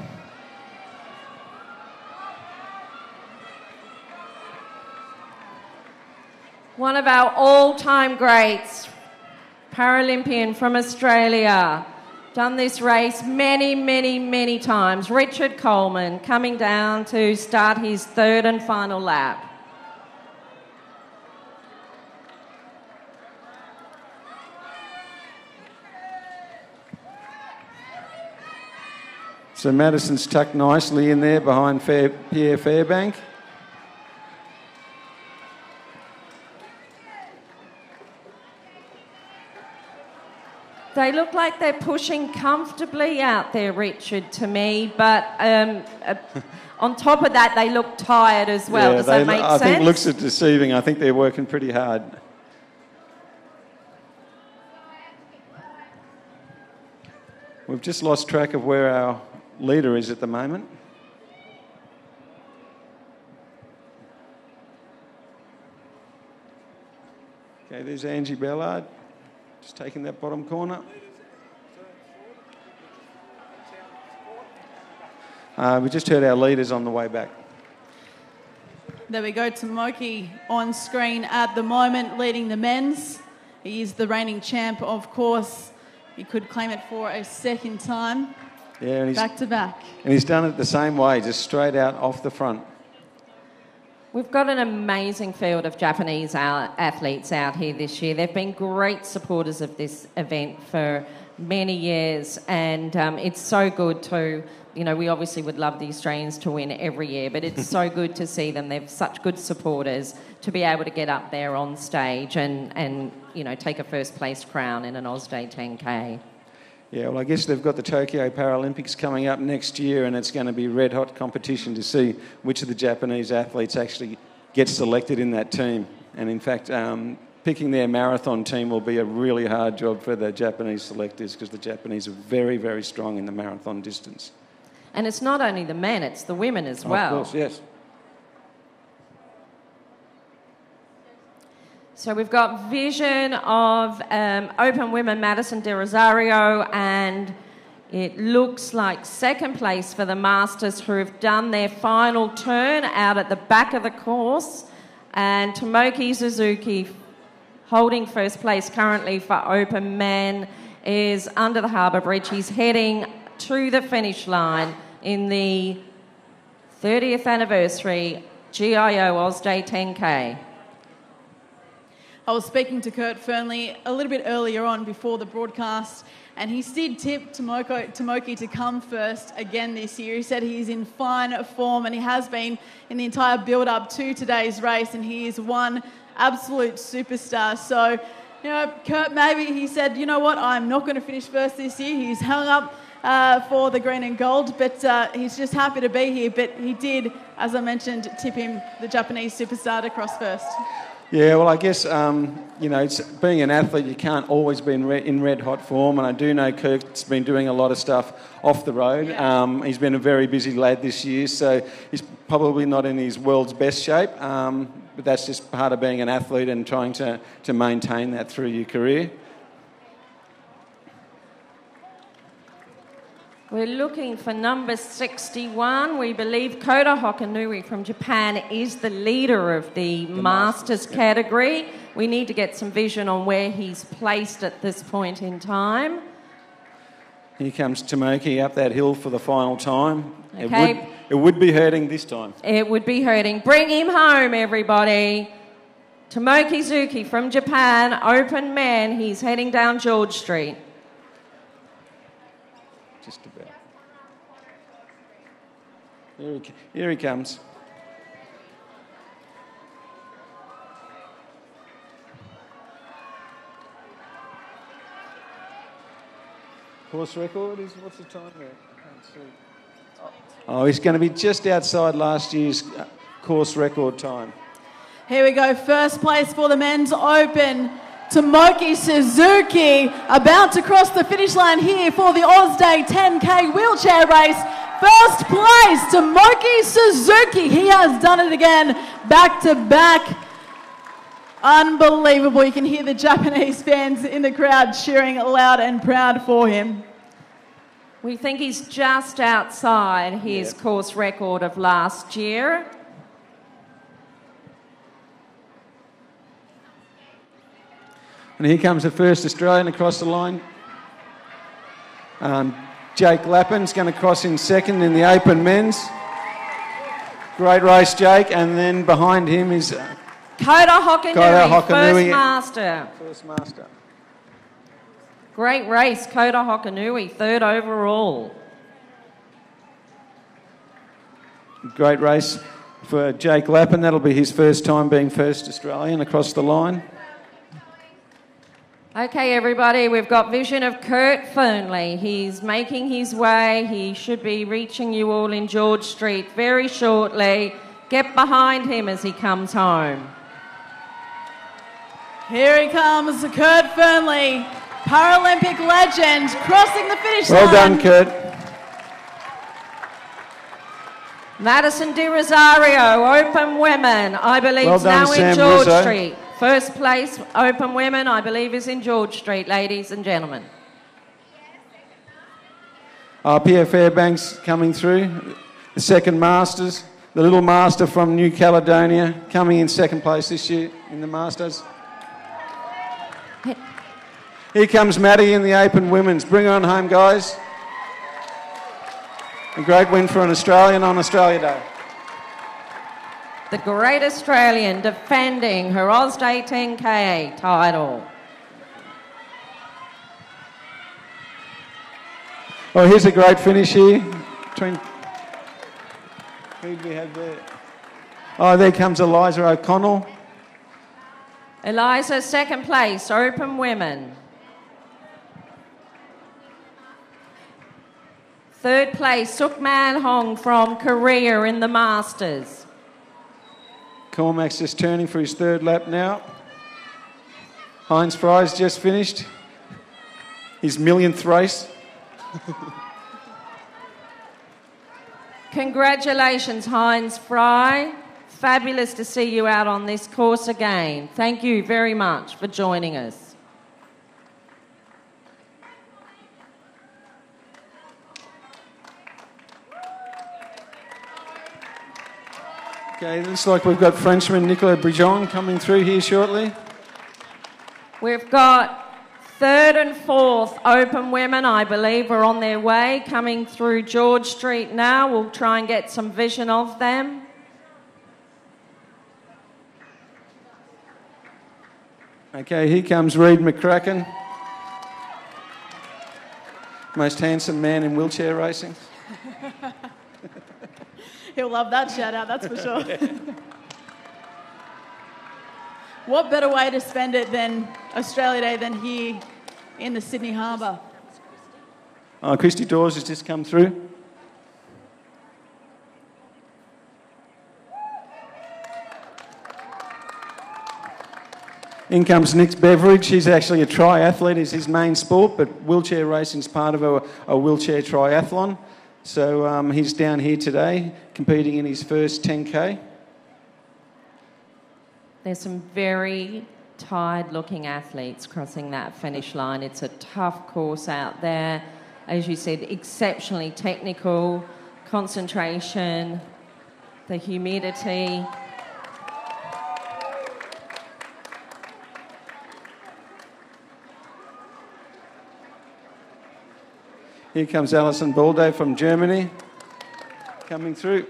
One of our all-time greats, Paralympian from Australia, done this race many, many, many times. Richard Coleman coming down to start his third and final lap. So Madison's tucked nicely in there behind Fair, Pierre Fairbank. They look like they're pushing comfortably out there, Richard, to me. But um, uh, on top of that, they look tired as well. Yeah, Does they, that make I sense? I think looks are deceiving. I think they're working pretty hard. We've just lost track of where our leader is at the moment. Okay, there's Angie Ballard, just taking that bottom corner. Uh, we just heard our leaders on the way back. There we go, Tomoki on screen at the moment, leading the men's. He is the reigning champ, of course. He could claim it for a second time. Yeah, and he's, back to back. And he's done it the same way, just straight out off the front. We've got an amazing field of Japanese athletes out here this year. They've been great supporters of this event for, many years, and um, it's so good to, you know, we obviously would love the Australians to win every year, but it's so good to see them. They've such good supporters to be able to get up there on stage and, and you know, take a first place crown in an Oz Day ten K. Yeah, well, I guess they've got the Tokyo Paralympics coming up next year, and it's going to be red-hot competition to see which of the Japanese athletes actually gets selected in that team. And in fact, um, picking their marathon team will be a really hard job for the Japanese selectors, because the Japanese are very, very strong in the marathon distance. And it's not only the men, it's the women as well. Of course, yes. So we've got vision of um, Open Women Madison de Rozario, and it looks like second place for the Masters, who have done their final turn out at the back of the course. And Tomoki Suzuki, holding first place currently for Open Men, is under the Harbour Bridge. He's heading to the finish line in the thirtieth anniversary G I O Oz Day ten K. I was speaking to Kurt Fernley a little bit earlier on before the broadcast, and he did tip Tomoko, Tomoki to come first again this year. He said he's in fine form, and he has been in the entire build-up to today's race, and he is one absolute superstar. So, you know, Kurt, maybe he said, you know what, I'm not going to finish first this year. He's hung up uh, for the green and gold, but uh, he's just happy to be here. But he did, as I mentioned, tip him, the Japanese superstar, to cross first. Yeah, well, I guess, um, you know, it's, being an athlete, you can't always be in, red, in red-hot form, and I do know Kurt's been doing a lot of stuff off the road. Yeah. Um, he's been a very busy lad this year, so he's probably not in his world's best shape, um, but that's just part of being an athlete and trying to, to maintain that through your career. We're looking for number sixty-one. We believe Kota Hokanui from Japan is the leader of the, the Masters, Masters category. We need to get some vision on where he's placed at this point in time. Here comes Tomoki up that hill for the final time. Okay. It would, it would be hurting this time. It would be hurting. Bring him home, everybody. Tomoki Suzuki from Japan, Open Men. He's heading down George Street. Just about. Here he, here he comes. Course record is, what's the time there? I can't see. Oh, he's going to be just outside last year's course record time. Here we go, first place for the men's open. Tomoki Suzuki about to cross the finish line here for the Oz Day ten K wheelchair race. First place, Tomoki Suzuki. He has done it again, back to back. Unbelievable. You can hear the Japanese fans in the crowd cheering loud and proud for him. We think he's just outside his Yep. course record of last year. And here comes the first Australian across the line. Um, Jake Lappin's going to cross in second in the Open Men's. Great race, Jake. And then behind him is uh, Kota Hokanui, Kota Hokanui, first master. First master. Great race, Kota Hokanui, third overall. Great race for Jake Lappin. That'll be his first time being first Australian across the line. Okay, everybody, we've got vision of Kurt Fernley. He's making his way. He should be reaching you all in George Street very shortly. Get behind him as he comes home. Here he comes, Kurt Fernley, Paralympic legend, crossing the finish Well line. done, Kurt. Madison de Rozario, Open Women, I believe Well is done, now Sam in George Rizzo. Street. First place, Open Women, I believe is in George Street, ladies and gentlemen. Uh, Pierre Fairbanks coming through. The second Masters. The little master from New Caledonia coming in second place this year in the Masters. Here comes Maddie in the Open Women's. Bring her on home, guys. A great win for an Australian on Australia Day. The great Australian defending her Oz Day ten K title. Oh, here's a great finish here. Between, who do we have there? Oh, there comes Eliza O'Connell. Eliza, second place, open women. Third place, Suk Man Hong from Korea in the Masters. Cormac's just turning for his third lap now. Heinz Fry's just finished his millionth race. Congratulations, Heinz Fry. Fabulous to see you out on this course again. Thank you very much for joining us. Okay, looks like we've got Frenchman Nicolas Brijon coming through here shortly. We've got third and fourth open women, I believe, are on their way, coming through George Street now. We'll try and get some vision of them. Okay, here comes Reid McCracken. Most handsome man in wheelchair racing. He'll love that shout out, that's for sure. What better way to spend it than Australia Day than here in the Sydney Harbour? Oh, Christy Dawes has just come through. In comes Nick Beveridge. He's actually a triathlete, is his main sport, but wheelchair racing is part of a, a wheelchair triathlon. So um, he's down here today competing in his first ten K. There's some very tired-looking athletes crossing that finish line. It's a tough course out there. As you said, exceptionally technical, concentration, the humidity. Here comes Alison Baldo from Germany coming through.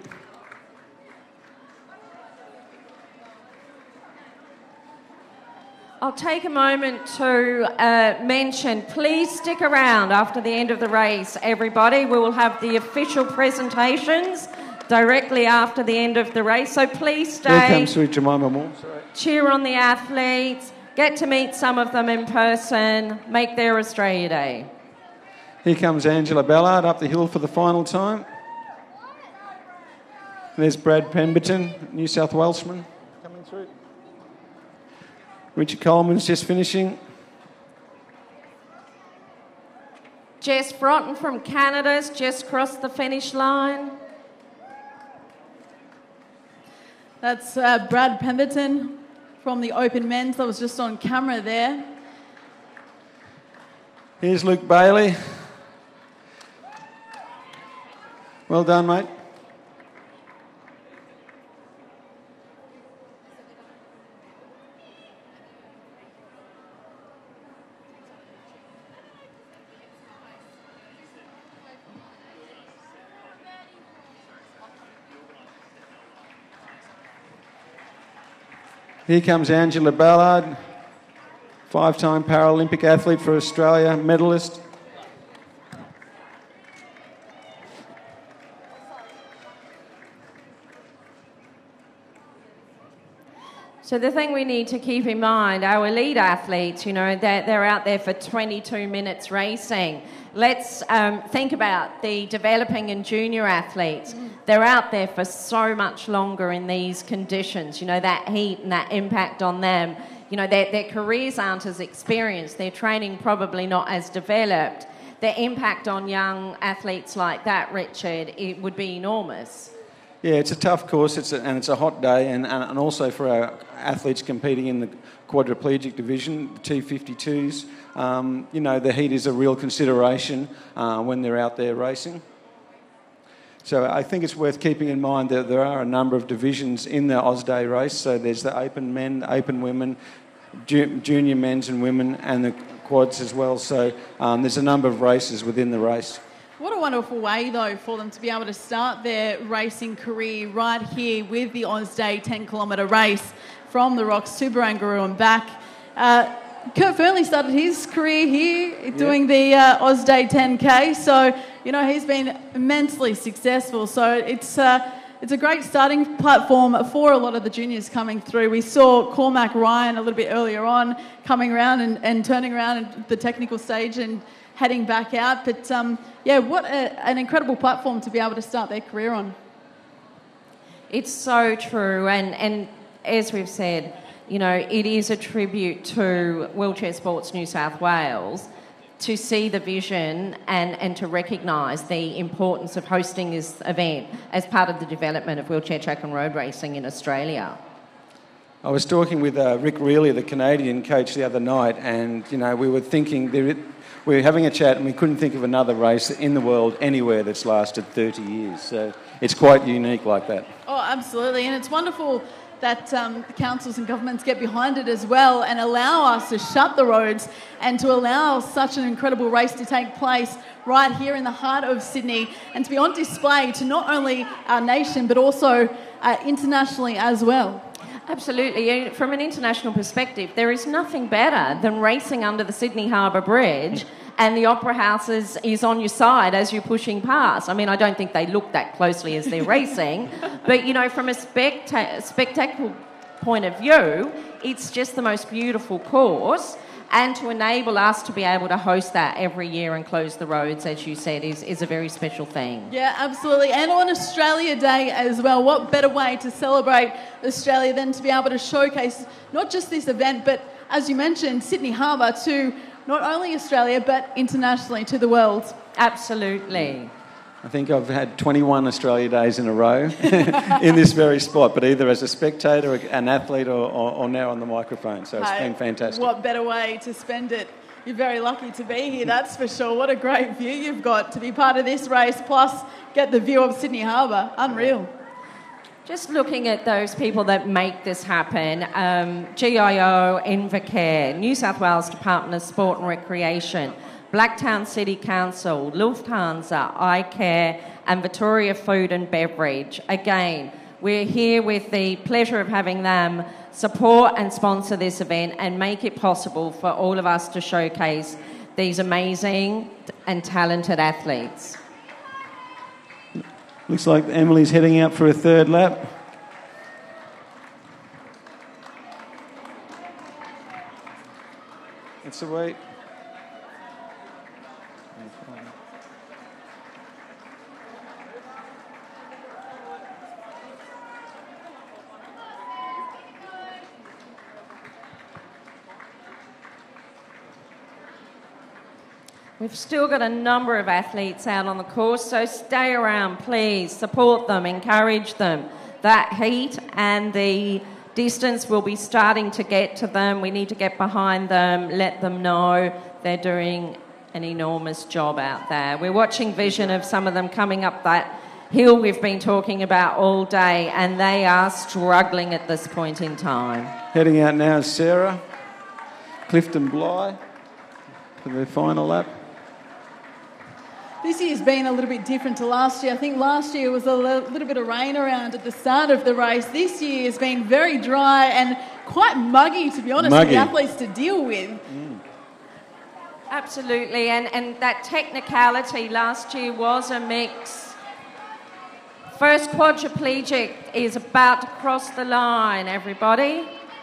I'll take a moment to uh, mention, please stick around after the end of the race, everybody. We will have the official presentations directly after the end of the race, so please stay. Here comes through Jemima Moore. Sorry. Cheer on the athletes, get to meet some of them in person, make their Australia Day. Here comes Angela Ballard up the hill for the final time. There's Brad Pemberton, New South Welshman, coming through. Richard Coleman's just finishing. Jess Broughton from Canada's just crossed the finish line. That's uh, Brad Pemberton from the Open Men's that was just on camera there. Here's Luke Bailey. Well done, mate. Here comes Angela Ballard, five-time Paralympic athlete for Australia, medalist. So the thing we need to keep in mind, our elite athletes, you know, they're, they're out there for twenty-two minutes racing. Let's um, think about the developing and junior athletes. They're out there for so much longer in these conditions, you know, that heat and that impact on them. You know, their, their careers aren't as experienced, their training probably not as developed. The impact on young athletes like that, Richard, it would be enormous. Yeah, it's a tough course, it's a, and it's a hot day, and, and also for our athletes competing in the quadriplegic division, the T fifty-twos, um, you know, the heat is a real consideration uh, when they're out there racing. So I think it's worth keeping in mind that there are a number of divisions in the Oz Day race. So there's the open men, open women, ju- junior men's and women, and the quads as well. So um, there's a number of races within the race. What a wonderful way, though, for them to be able to start their racing career right here with the Oz Day ten kilometre race from the Rocks to Barangaroo and back. Uh, Kurt Fernley started his career here doing yep. the uh, Oz Day ten K, so you know, he's been immensely successful. So it's uh, it's a great starting platform for a lot of the juniors coming through. We saw Cormac Ryan a little bit earlier on coming around and, and turning around at the technical stage and heading back out. But, um, yeah, what a, an incredible platform to be able to start their career on. It's so true. And, and as we've said, you know, it is a tribute to Wheelchair Sports New South Wales to see the vision and, and to recognise the importance of hosting this event as part of the development of wheelchair track and road racing in Australia. I was talking with uh, Rick Reilly, the Canadian coach, the other night, and, you know, we were thinking, there, we were having a chat and we couldn't think of another race in the world anywhere that's lasted thirty years. So it's quite unique like that. Oh, absolutely. And it's wonderful that um, the councils and governments get behind it as well and allow us to shut the roads and to allow such an incredible race to take place right here in the heart of Sydney and to be on display to not only our nation but also uh, internationally as well. Absolutely. From an international perspective, there is nothing better than racing under the Sydney Harbour Bridge and the Opera House is, is on your side as you're pushing past. I mean, I don't think they look that closely as they're racing, but, you know, from a specta- spectacle point of view, it's just the most beautiful course, and to enable us to be able to host that every year and close the roads, as you said, is, is a very special thing. Yeah, absolutely. And on Australia Day as well, what better way to celebrate Australia than to be able to showcase not just this event, but, as you mentioned, Sydney Harbour to not only Australia, but internationally to the world. Absolutely. I think I've had twenty-one Australia Days in a row in this very spot, but either as a spectator, an athlete, or, or, or now on the microphone. So it's hey, been fantastic. What better way to spend it? You're very lucky to be here, that's for sure. What a great view you've got to be part of this race, plus get the view of Sydney Harbour. Unreal. Just looking at those people that make this happen, um, G I O, Invacare, New South Wales Department of Sport and Recreation, Blacktown City Council, Lufthansa, iCare and Victoria Food and Beverage. Again, we're here with the pleasure of having them support and sponsor this event and make it possible for all of us to showcase these amazing and talented athletes. Looks like Emily's heading out for a third lap. It's a wait. We've still got a number of athletes out on the course, so stay around, please. Support them, encourage them. That heat and the distance will be starting to get to them. We need to get behind them, let them know they're doing an enormous job out there. We're watching vision of some of them coming up that hill we've been talking about all day, and they are struggling at this point in time. Heading out now is Sarah, Clifton Bly for the final lap. This year's been a little bit different to last year. I think last year was a little bit of rain around at the start of the race. This year has been very dry and quite muggy, to be honest, muggy. for the athletes to deal with. Mm. Absolutely, and, and that technicality last year was a mix. First quadriplegic is about to cross the line, everybody.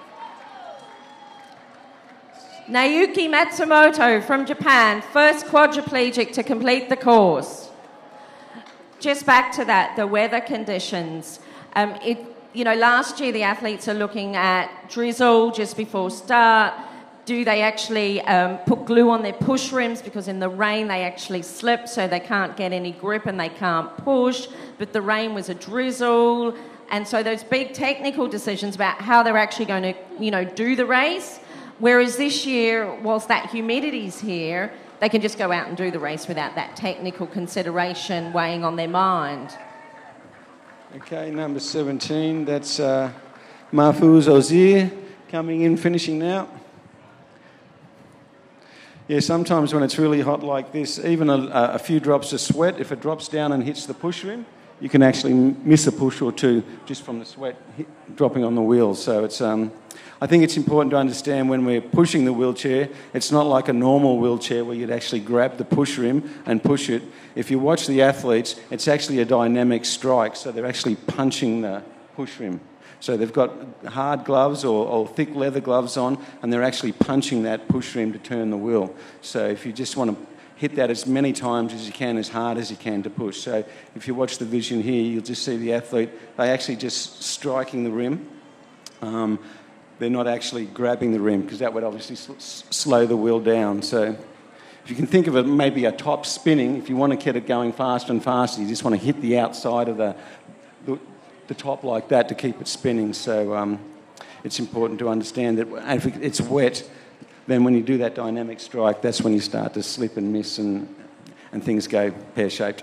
Naoki Matsumoto from Japan, first quadriplegic to complete the course. Just back to that, the weather conditions. Um, it, you know, last year the athletes are looking at drizzle just before start. Do they actually um, put glue on their push rims because in the rain they actually slip, so they can't get any grip and they can't push, but the rain was a drizzle. And so those big technical decisions about how they're actually going to, you know, do the race. Whereas this year, whilst that humidity's here, they can just go out and do the race without that technical consideration weighing on their mind. Okay, number seventeen, that's uh, Mahfouz Ozir coming in, finishing now. Yeah, sometimes when it's really hot like this, even a, a few drops of sweat, if it drops down and hits the push rim, you can actually miss a push or two just from the sweat hit, dropping on the wheels. So it's, um, I think it's important to understand when we're pushing the wheelchair, it's not like a normal wheelchair where you'd actually grab the push rim and push it. If you watch the athletes, it's actually a dynamic strike, so they're actually punching the push rim. So they've got hard gloves or, or thick leather gloves on, and they're actually punching that push rim to turn the wheel. So if you just want to hit that as many times as you can, as hard as you can to push. So if you watch the vision here, you'll just see the athlete, they actually just striking the rim. Um, they're not actually grabbing the rim, because that would obviously sl- slow the wheel down. So if you can think of it maybe a top spinning, if you want to get it going faster and faster, you just want to hit the outside of the, the, the top like that to keep it spinning. So um, it's important to understand that if it's wet, then when you do that dynamic strike, that's when you start to slip and miss and, and things go pear-shaped.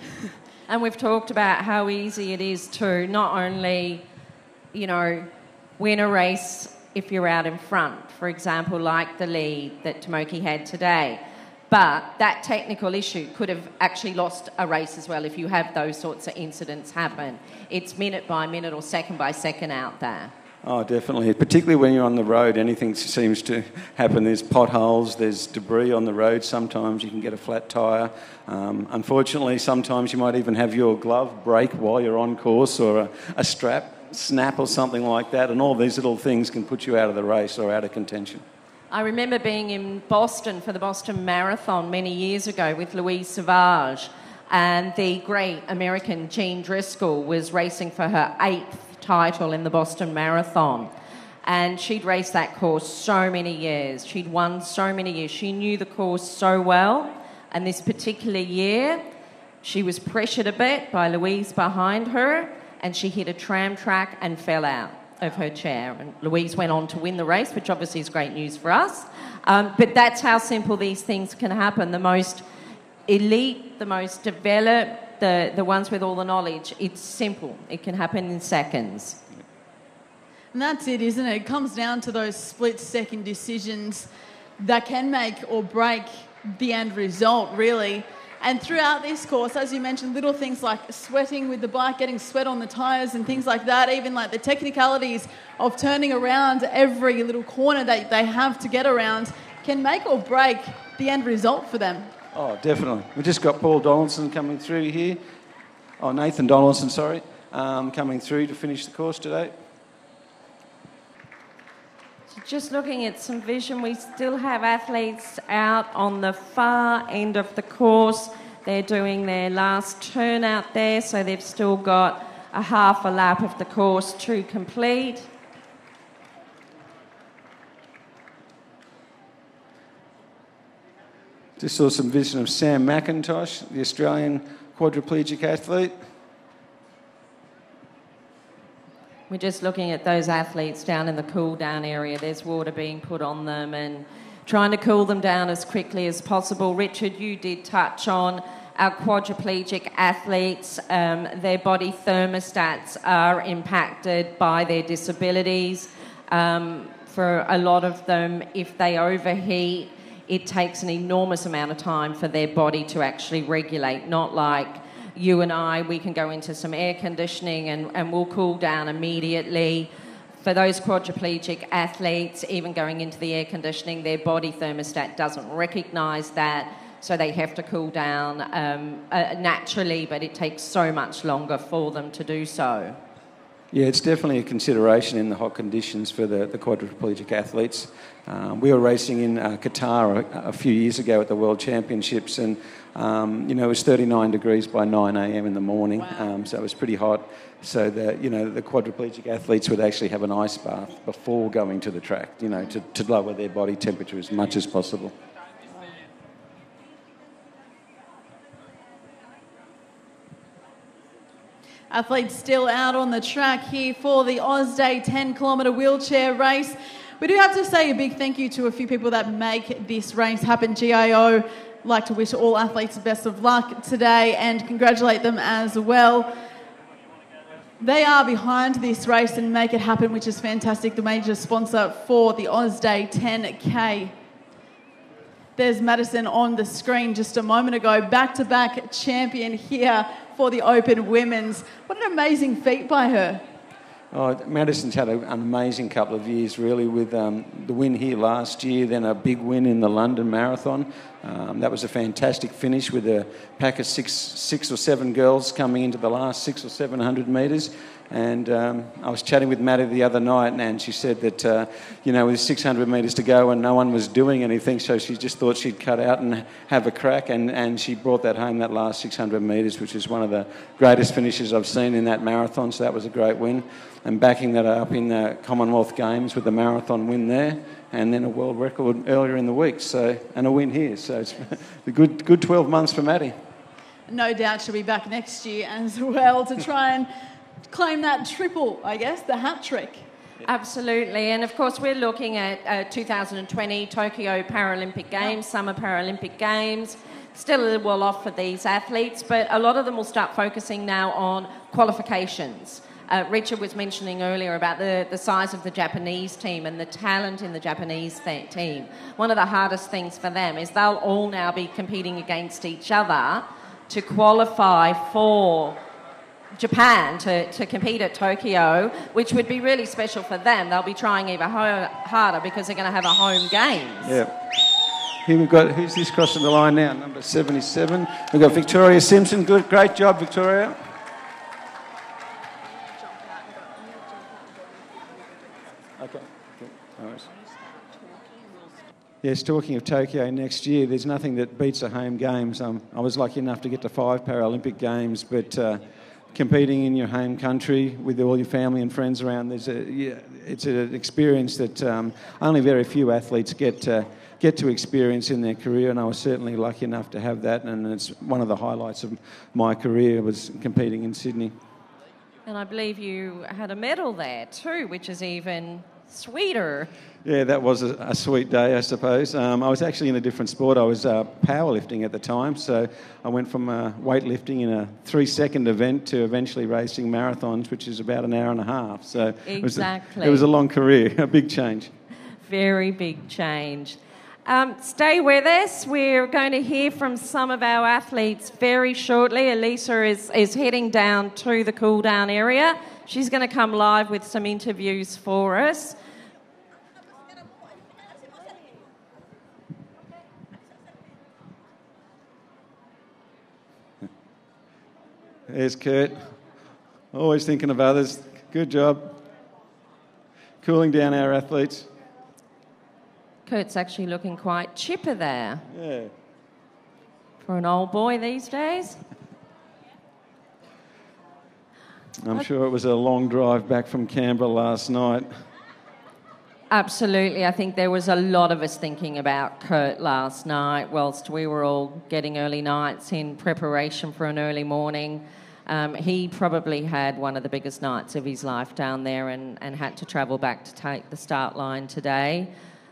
And we've talked about how easy it is to not only, you know, win a race if you're out in front, for example, like the lead that Tomoki had today, but that technical issue could have actually lost a race as well if you have those sorts of incidents happen. It's minute by minute or second by second out there. Oh, definitely. Particularly when you're on the road, anything seems to happen. There's potholes, there's debris on the road. Sometimes you can get a flat tyre. Um, unfortunately, sometimes you might even have your glove break while you're on course, or a, a strap snap or something like that. And all these little things can put you out of the race or out of contention. I remember being in Boston for the Boston Marathon many years ago with Louise Savage, and the great American Jean Driscoll was racing for her eighth title in the Boston Marathon, and she'd raced that course so many years. She'd won so many years. She knew the course so well, and this particular year she was pressured a bit by Louise behind her, and she hit a tram track and fell out of her chair, and Louise went on to win the race, which obviously is great news for us. Um, but that's how simple these things can happen. The most elite, the most developed, The, the ones with all the knowledge, it's simple. It can happen in seconds. And that's it, isn't it? It comes down to those split-second decisions that can make or break the end result, really. And throughout this course, as you mentioned, little things like sweating with the bike, getting sweat on the tyres and things like that, even like the technicalities of turning around every little corner that they have to get around, can make or break the end result for them. Oh, definitely. We've just got Paul Donaldson coming through here. Oh, Nathan Donaldson, sorry, um, coming through to finish the course today. Just looking at some vision, we still have athletes out on the far end of the course. They're doing their last turn out there, so they've still got a half a lap of the course to complete. Just saw some vision of Sam McIntosh, the Australian quadriplegic athlete. We're just looking at those athletes down in the cool down area. There's water being put on them and trying to cool them down as quickly as possible. Richard, you did touch on our quadriplegic athletes. Um, their body thermostats are impacted by their disabilities. Um, for a lot of them, if they overheat, it takes an enormous amount of time for their body to actually regulate, not like you and I, we can go into some air conditioning and, and we'll cool down immediately. For those quadriplegic athletes, even going into the air conditioning, their body thermostat doesn't recognise that, so they have to cool down um, uh, naturally, but it takes so much longer for them to do so. Yeah, it's definitely a consideration in the hot conditions for the, the quadriplegic athletes. Um, we were racing in uh, Qatar a, a few years ago at the World Championships, and um, you know, it was thirty-nine degrees by nine a.m. in the morning. Wow. Um, so it was pretty hot. So the you know the quadriplegic athletes would actually have an ice bath before going to the track, you know, to, to lower their body temperature as much as possible. Athletes still out on the track here for the Oz Day ten kilometre wheelchair race. We do have to say a big thank you to a few people that make this race happen. G I O, like to wish all athletes the best of luck today and congratulate them as well. They are behind this race and make it happen, which is fantastic. The major sponsor for the Oz Day ten K. There's Madison on the screen just a moment ago, back-to-back champion here for the Open Women's. What an amazing feat by her. Oh, Madison's had a, an amazing couple of years, really, with um, the win here last year, then a big win in the London Marathon. Um, that was a fantastic finish with a pack of six, six or seven girls coming into the last six or seven hundred metres. And um, I was chatting with Maddie the other night, and she said that, uh, you know, with six hundred metres to go and no one was doing anything, so she just thought she'd cut out and have a crack, and, and she brought that home, that last six hundred metres, which is one of the greatest finishes I've seen in that marathon, so that was a great win. And backing that up in the Commonwealth Games with the marathon win there, and then a world record earlier in the week, so and a win here. So it's a good, good twelve months for Maddie. No doubt she'll be back next year as well to try and claim that triple, I guess, the hat trick. Absolutely, and of course we're looking at uh, two thousand twenty Tokyo Paralympic Games, Summer Paralympic Games. Still a little well off for these athletes, but a lot of them will start focusing now on qualifications. Uh, Richard was mentioning earlier about the, the size of the Japanese team and the talent in the Japanese th- team. One of the hardest things for them is they'll all now be competing against each other to qualify for Japan to, to compete at Tokyo, which would be really special for them. They'll be trying even ho- harder because they're going to have a home games. Yeah. Here we've got, who's this crossing the line now? Number seventy-seven. We've got Victoria Simpson. Good, great job, Victoria. Okay. All right. Yes, talking of Tokyo next year, there's nothing that beats the home games. Um, I was lucky enough to get to five Paralympic Games, but uh, competing in your home country with all your family and friends around, there's a, yeah, it's an experience that um, only very few athletes get uh, get to experience in their career, and I was certainly lucky enough to have that, and it's one of the highlights of my career was competing in Sydney. And I believe you had a medal there too, which is even sweeter. Yeah, that was a, a sweet day, I suppose. Um, I was actually in a different sport. I was uh, powerlifting at the time, so I went from uh, weightlifting in a three-second event to eventually racing marathons, which is about an hour and a half. So exactly. it was a, it was a long career, a big change. Very big change. Um, stay with us. We're going to hear from some of our athletes very shortly. Alissa is, is heading down to the cool-down area. She's going to come live with some interviews for us. There's Kurt. Always thinking of others. Good job. Cooling down our athletes. Kurt's actually looking quite chipper there. Yeah. For an old boy these days. I'm sure it was a long drive back from Canberra last night. Absolutely. I think there was a lot of us thinking about Kurt last night whilst we were all getting early nights in preparation for an early morning. Um, he probably had one of the biggest nights of his life down there and, and had to travel back to take the start line today.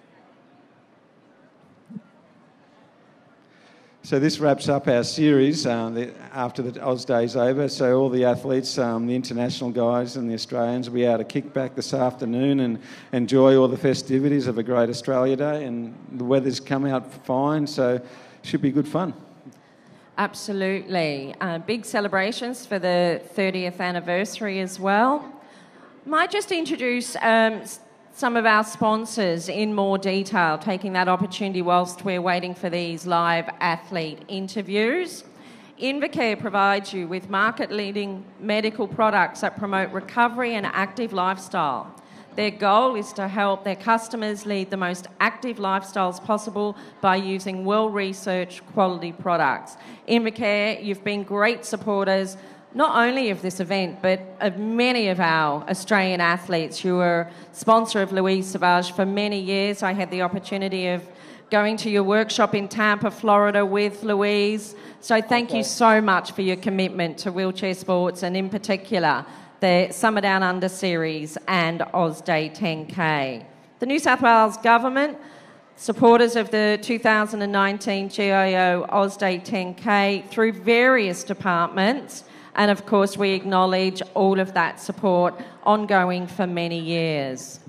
So this wraps up our series uh, the, after the Oz Day's over. So all the athletes, um, the international guys and the Australians will be able to kick back this afternoon and enjoy all the festivities of a great Australia Day. And the weather's come out fine, so it should be good fun. Absolutely. Uh, big celebrations for the thirtieth anniversary as well. Might just introduce um, some of our sponsors in more detail, taking that opportunity whilst we're waiting for these live athlete interviews. Invacare provides you with market-leading medical products that promote recovery and active lifestyle. Their goal is to help their customers lead the most active lifestyles possible by using well-researched quality products. Invacare, you've been great supporters not only of this event, but of many of our Australian athletes. You were sponsor of Louise Savage for many years. I had the opportunity of going to your workshop in Tampa, Florida with Louise. So thank okay. you so much for your commitment to wheelchair sports, and in particular, the Summer Down Under Series and Oz Day ten K. The New South Wales Government, supporters of the two thousand nineteen G I O Oz Day ten K through various departments, and of course we acknowledge all of that support ongoing for many years.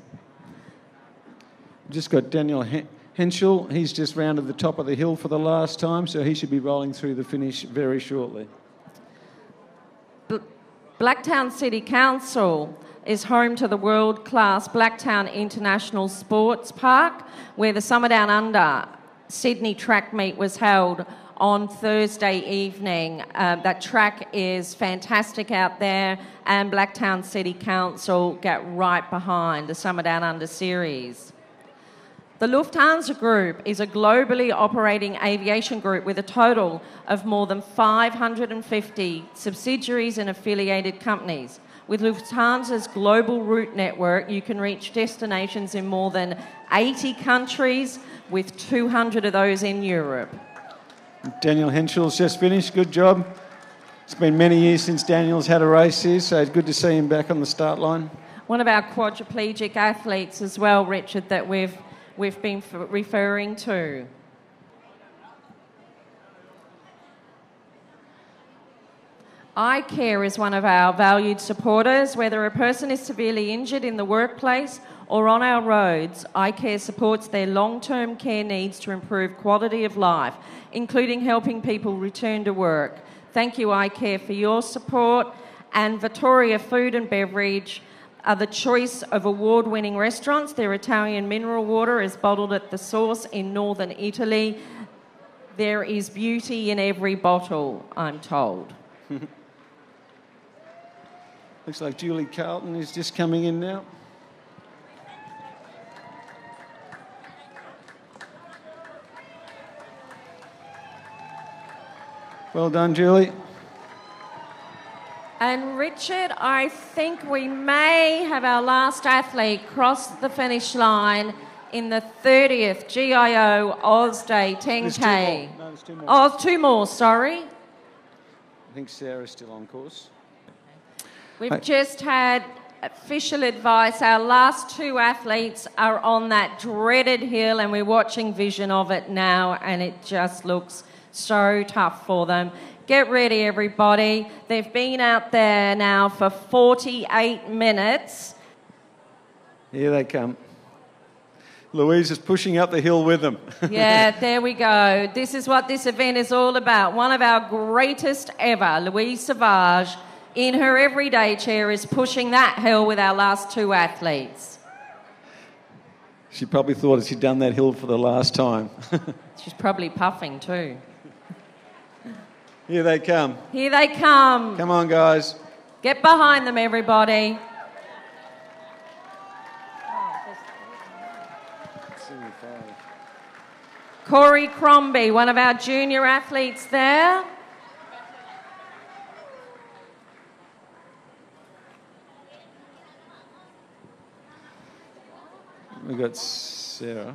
Just got Daniel Henschel. He's just rounded the top of the hill for the last time, so he should be rolling through the finish very shortly. Blacktown City Council is home to the world-class Blacktown International Sports Park, where the Summer Down Under Sydney track meet was held on Thursday evening. Uh, that track is fantastic out there, and Blacktown City Council get right behind the Summer Down Under series. The Lufthansa Group is a globally operating aviation group with a total of more than five hundred fifty subsidiaries and affiliated companies. With Lufthansa's global route network, you can reach destinations in more than eighty countries, with two hundred of those in Europe. Daniel Henschel's just finished. Good job. It's been many years since Daniel's had a race here, so it's good to see him back on the start line. One of our quadriplegic athletes as well, Richard, that we've, we've been f- referring to. Eye Care is one of our valued supporters. Whether a person is severely injured in the workplace or on our roads, Eye Care supports their long-term care needs to improve quality of life, including helping people return to work. Thank you, Eye Care, for your support. And Vittoria Food and Beverage are the choice of award-winning restaurants. Their Italian mineral water is bottled at the source in northern Italy. There is beauty in every bottle, I'm told. Looks like Julie Carlton is just coming in now. Well done, Julie. And Richard, I think we may have our last athlete cross the finish line in the thirtieth G I O Oz Day ten K. There's two more. No, there's two more. Oh, two more, sorry. I think Sarah's still on course. We've Hey. just had official advice. Our last two athletes are on that dreaded hill, and we're watching vision of it now, and it just looks so tough for them. Get ready, everybody. They've been out there now for forty-eight minutes. Here they come. Louise is pushing up the hill with them. Yeah, there we go. This is what this event is all about. One of our greatest ever, Louise Savage, in her everyday chair, is pushing that hill with our last two athletes. She probably thought she'd done that hill for the last time. She's probably puffing too. Here they come. Here they come. Come on, guys. Get behind them, everybody. Corey Crombie, one of our junior athletes there. We've got Sarah.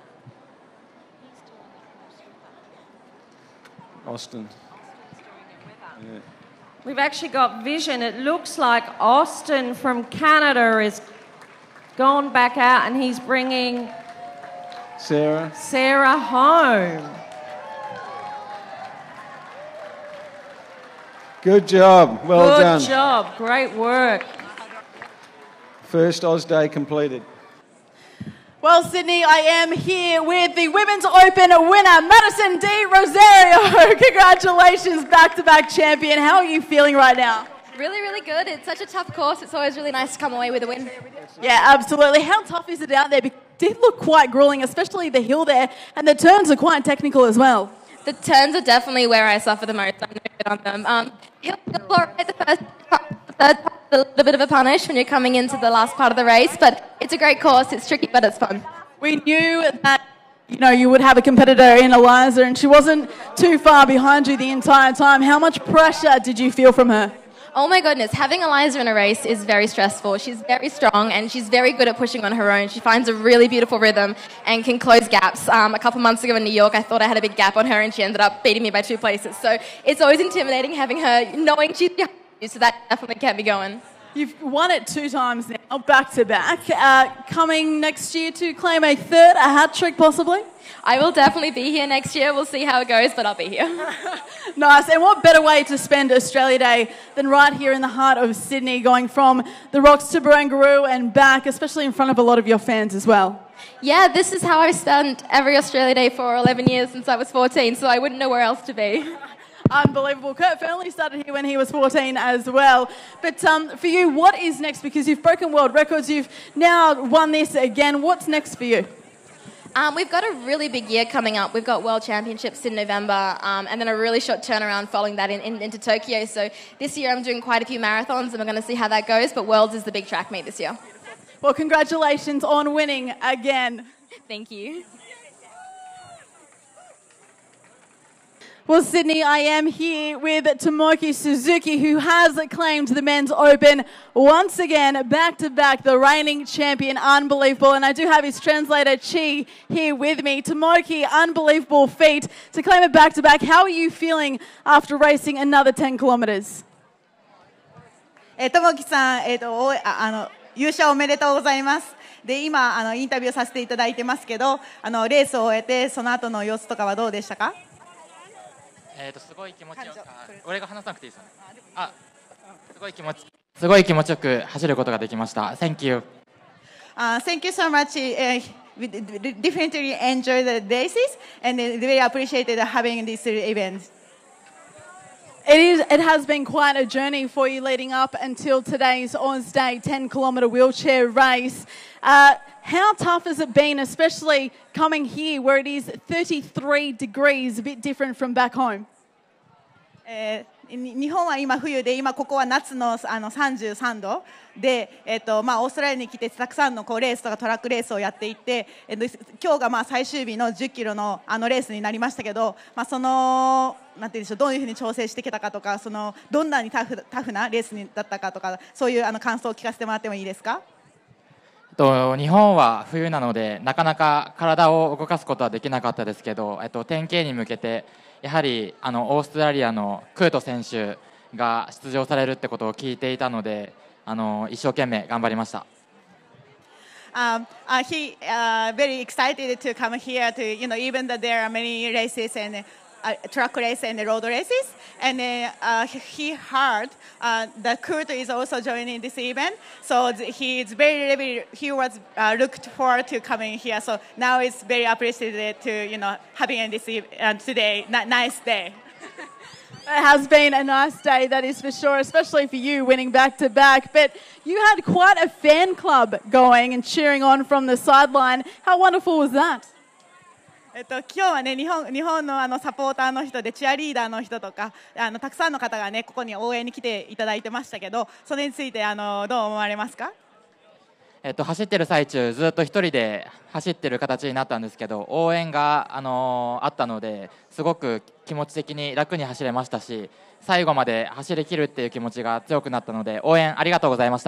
Austin. Yeah. We've actually got vision. It looks like Austin from Canada has gone back out, and he's bringing Sarah. Sarah home. Good job. Well Good done. Good job. Great work. First Oz Day completed. Well, Sydney, I am here with the Women's Open winner, Madison de Rozario. Congratulations, back-to-back champion. How are you feeling right now? Really, really good. It's such a tough course. It's always really nice to come away with a win. Yeah, absolutely. How tough is it out there? It did look quite grueling, especially the hill there, and the turns are quite technical as well. The turns are definitely where I suffer the most. I'm no good on them. Um, hill, all right, the first part, the third part, a little bit of a punish when you're coming into the last part of the race, but it's a great course. It's tricky, but it's fun. We knew that, you know, you would have a competitor in Alissa, and she wasn't too far behind you the entire time. How much pressure did you feel from her? Oh my goodness, having Alissa in a race is very stressful. She's very strong and she's very good at pushing on her own. She finds a really beautiful rhythm and can close gaps. Um, a couple months ago in New York, I thought I had a big gap on her and she ended up beating me by two places. So it's always intimidating having her, knowing she's behind you, so that definitely kept me going. You've won it two times now, back to back. Uh, coming next year to claim a third, a hat trick possibly? I will definitely be here next year. We'll see how it goes, but I'll be here. Nice. And what better way to spend Australia Day than right here in the heart of Sydney, going from the Rocks to Barangaroo and back, especially in front of a lot of your fans as well? Yeah, this is how I've spent every Australia Day for eleven years since I was fourteen, so I wouldn't know where else to be. Unbelievable. Kurt Fearnley started here when he was fourteen as well. But um, for you, what is next? Because you've broken world records, you've now won this again. What's next for you? Um, we've got a really big year coming up. We've got World Championships in November um, and then a really short turnaround following that in, in, into Tokyo. So this year I'm doing quite a few marathons and we're going to see how that goes. But Worlds is the big track meet this year. Well, congratulations on winning again. Thank you. Well, Sydney, I am here with Tomoki Suzuki, who has claimed the men's open once again, back-to-back, the reigning champion. Unbelievable. And I do have his translator, Chi, here with me. Tomoki, unbelievable feat to claim it back-to-back. How are you feeling after racing another ten kilometres? え、ともきさん、えっと、おああの優勝おめでとうございます。で、今あのインタビューさせていただいてますけど、あのレースを終えてその後の様子とかはどうでしたか？ えーとすごい気持ちよく、俺が話さなくていいですよね。あ、すごい気持ち、すごい気持ちよく走ることができました。Thank you. Uh, thank you so much. Uh, we definitely enjoy the races and very appreciated having this event. It is. It has been quite a journey for you leading up until today's Oz Day ten kilometre wheelchair race. Uh, how tough has it been, especially coming here where it is thirty-three degrees, a bit different from back home? えー、日本は今冬で、今ここは夏の、あのさんじゅうさんどで、えーとまあ、オーストラリアに来てたくさんのこうレースとかトラックレースをやっていて、えー、今日がまあ最終日のじゅっキロのあのレースになりましたけど、まあ、そのなんていうんでしょう、どういうふうに調整してきたかとか、そのどんなにタフ、タフなレースにだったかとか、そういうあの感想を聞かせてもらってもいいですか？ と日本は冬なのでなかなか体を動かすことはできなかったですけど、えっと、テンケー に向けてやはりあのオーストラリアのクート選手が出場されるってことを聞いていたので、あの一生懸命頑張りました。 Um, uh, he uh, very excited to come here to, you know, even though there are many races and uh, track race and road races, and uh, uh, he heard uh, that Kurt is also joining this event, so he is very, very he was uh, looked forward to coming here. So now it's very appreciated to, you know, having this uh, today, n- nice day. It has been a nice day, that is for sure, especially for you winning back-to-back. But you had quite a fan club going and cheering on from the sideline. How wonderful was that? えっと、今日はね、日本、日本のあのサポーターの人でチアリーダーの人とかあのたくさんの方がねここに応援に来ていただいてましたけど、それについてあのどう思われますか？ えっと、走ってる最中ずっと一人で走ってる形になったんですけど、応援が、あのー、あったのですごく気持ち的に楽に走れましたし、最後まで走り切るっていう気持ちが強くなったので応援ありがとうございました。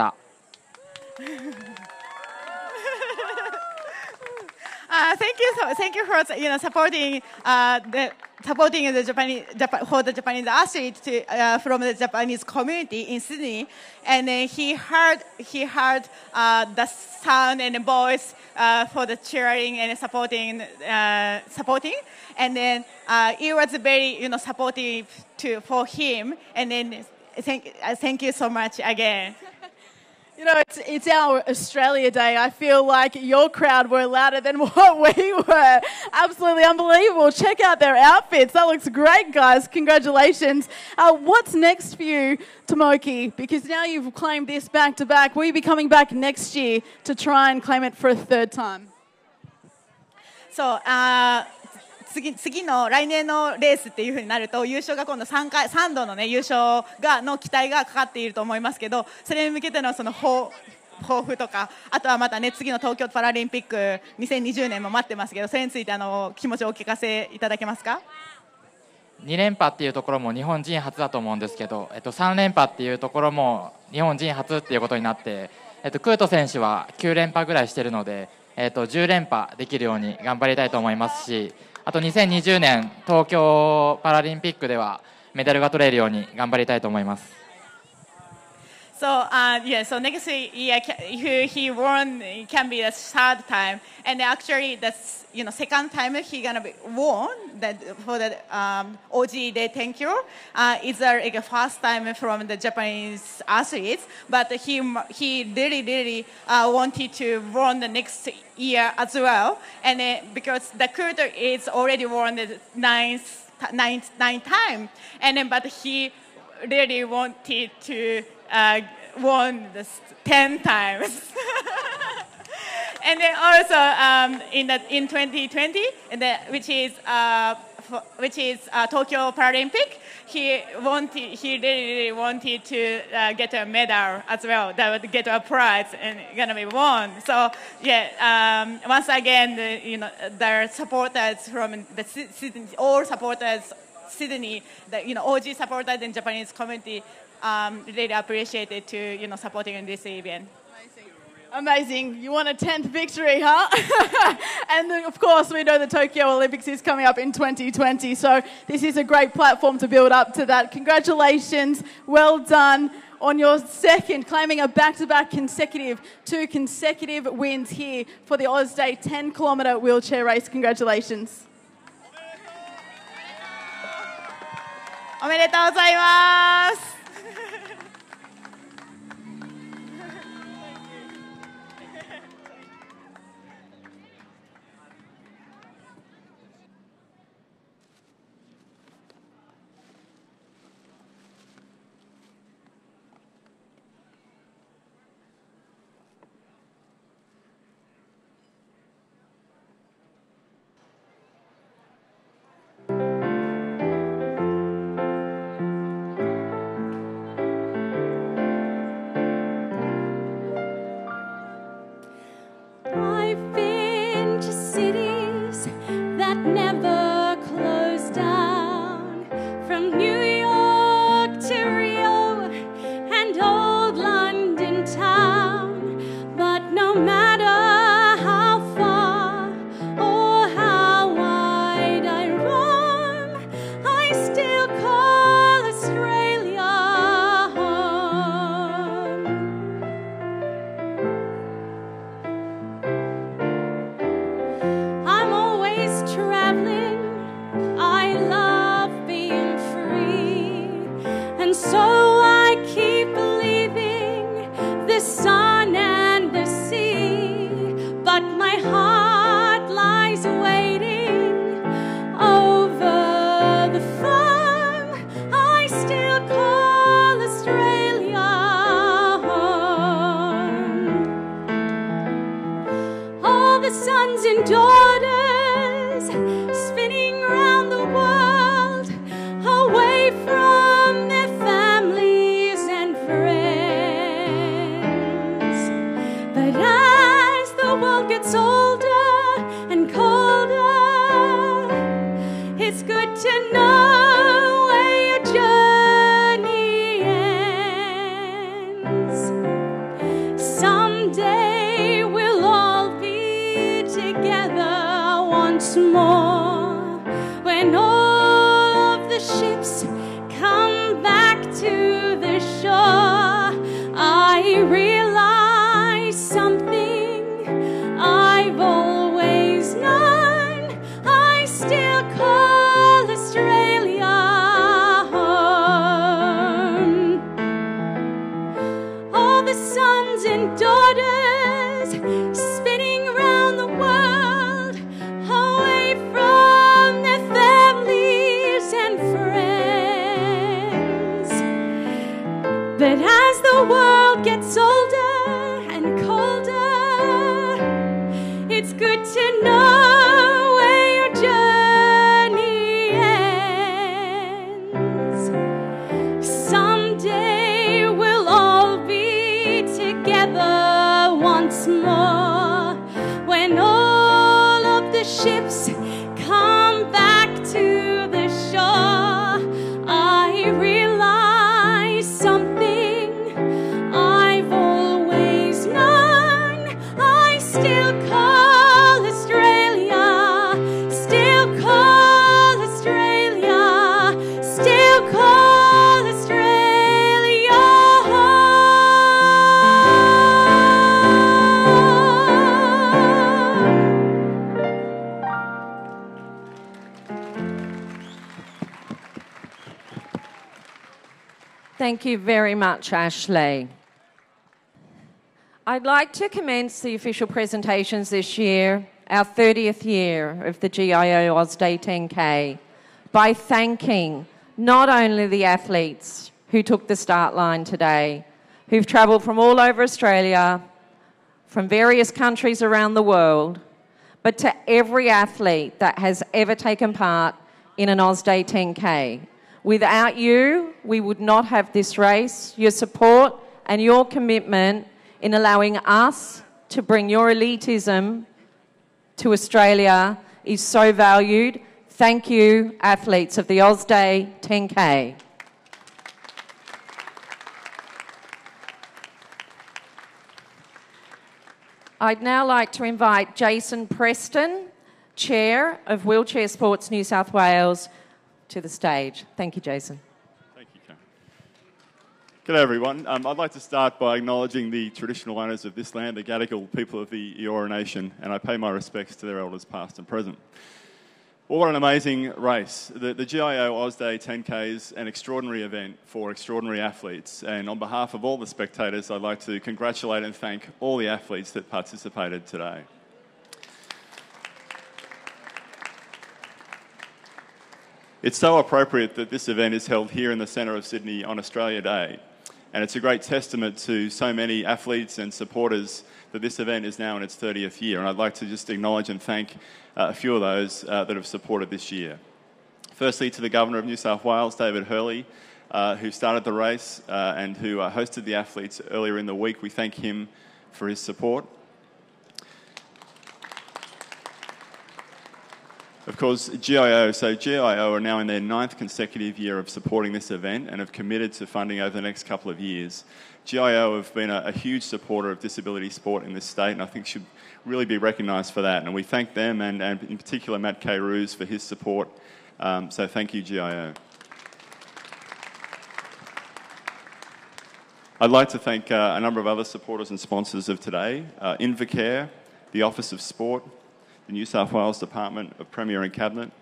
Uh, thank you, so, thank you for you know supporting uh, the supporting the Japanese Japan, for the Japanese athletes to, uh, from the Japanese community in Sydney, and uh, he heard he heard uh, the sound and the voice uh, for the cheering and supporting uh, supporting, and then uh, it was very you know supportive to for him, and then thank uh, thank you so much again. You know, it's, it's our Australia Day. I feel like your crowd were louder than what we were. Absolutely unbelievable. Check out their outfits. That looks great, guys. Congratulations. Uh, what's next for you, Tomoki? Because now you've claimed this back-to-back. Will you be coming back next year to try and claim it for a third time? So, uh, 次, 次の来年のレースっていう風になると優勝が今度さんかいさんどのね優勝がの期待がかかっていると思いますけど、それに向けてのその抱負とか、あとはまたね次の東京パラリンピックにせんにじゅうねんも待ってますけど、それについてあの気持ちをお聞かせいただけますか？ に連覇っていうところも日本人初だと思うんですけど、えっと、さん連覇っていうところも日本人初っていうことになって、えっと、クート選手はきゅう連覇ぐらいしてるので、えっと、じゅう連覇できるように頑張りたいと思いますし、あとにせんにじゅうねん東京パラリンピックではメダルが取れるように頑張りたいと思います。 So, uh, yeah, so next year he, he won, it can be the third time. And actually, that's, you know, second time he gonna be won that for the um, O G Day ten kilo. Uh, it's a, like a first time from the Japanese athletes, but he he really, really uh, wanted to won the next year as well. And uh, because the Kurt is already won the ninth nine, nine times, and then but he really wanted to uh, won this ten times. And then also um, in the in twenty twenty, and the, which is uh, for, which is uh, Tokyo Paralympic, he wanted he really, really wanted to uh, get a medal as well. That would get a prize and gonna be won. So yeah, um, once again, the, you know, the supporters from the Sydney, all supporters Sydney, the you know O G supporters and Japanese community um, really appreciated to you know supporting in this event. Amazing. You want a tenth victory, huh? And then, of course, we know the Tokyo Olympics is coming up in twenty twenty, so this is a great platform to build up to that. Congratulations. Well done on your second, claiming a back-to-back consecutive, two consecutive wins here for the Oz Day ten kilometre wheelchair race. Congratulations. おめでとうございます。 I've been to cities that never close down, from New York to Rio and old London town. But no matter how far or how wide I roam, I still call Australia home. I'm always traveling, I love being free, and so I keep believing the sun and the sea. But my heart lies waiting over the farm. I still call Australia home. All the sons and daughters spinning round the world, away from their families and friends. But as the world gets older and colder, it's good to know where your journey ends. Someday we'll all be together once more, when all of the ships come back to the shore. I realize something I've always known. I still call Australia home. All the sons and daughters spinning round the world, away from their families and friends. But as the world gets older and colder, it's good to know where your journey ends. Someday we'll all be together once more, when all of the ships come back to the shore. I realize something I've always known. I still call Australia, still call Australia, still call Australia Thank you very much, Ashleigh. I'd like to commence the official presentations this year, our thirtieth year of the G I O Oz Day ten K, by thanking not only the athletes who took the start line today, who've travelled from all over Australia, from various countries around the world, but to every athlete that has ever taken part in an Oz Day ten K. Without you, we would not have this race. Your support and your commitment in allowing us to bring your elitism to Australia is so valued. Thank you, athletes of the Oz Day ten K. I'd now like to invite Jason Preston, Chair of Wheelchair Sports New South Wales, to the stage. Thank you, Jason. Thank you, Karen. G'day, everyone. Um, I'd like to start by acknowledging the traditional owners of this land, the Gadigal people of the Eora Nation, and I pay my respects to their elders past and present. Well, what an amazing race. The, the G I O Oz Day ten K is an extraordinary event for extraordinary athletes, and on behalf of all the spectators, I'd like to congratulate and thank all the athletes that participated today. It's so appropriate that this event is held here in the centre of Sydney on Australia Day, and it's a great testament to so many athletes and supporters that this event is now in its thirtieth year, and I'd like to just acknowledge and thank uh, a few of those uh, that have supported this year. Firstly, to the Governor of New South Wales, David Hurley, uh, who started the race uh, and who uh, hosted the athletes earlier in the week. We thank him for his support. Of course, G I O, so G I O are now in their ninth consecutive year of supporting this event and have committed to funding over the next couple of years. G I O have been a, a huge supporter of disability sport in this state, and I think should really be recognised for that. And we thank them, and, and in particular Matt K. Roos for his support. Um, so thank you, G I O. I'd like to thank uh, a number of other supporters and sponsors of today, uh, Invacare, the Office of Sport, the New South Wales Department of Premier and Cabinet,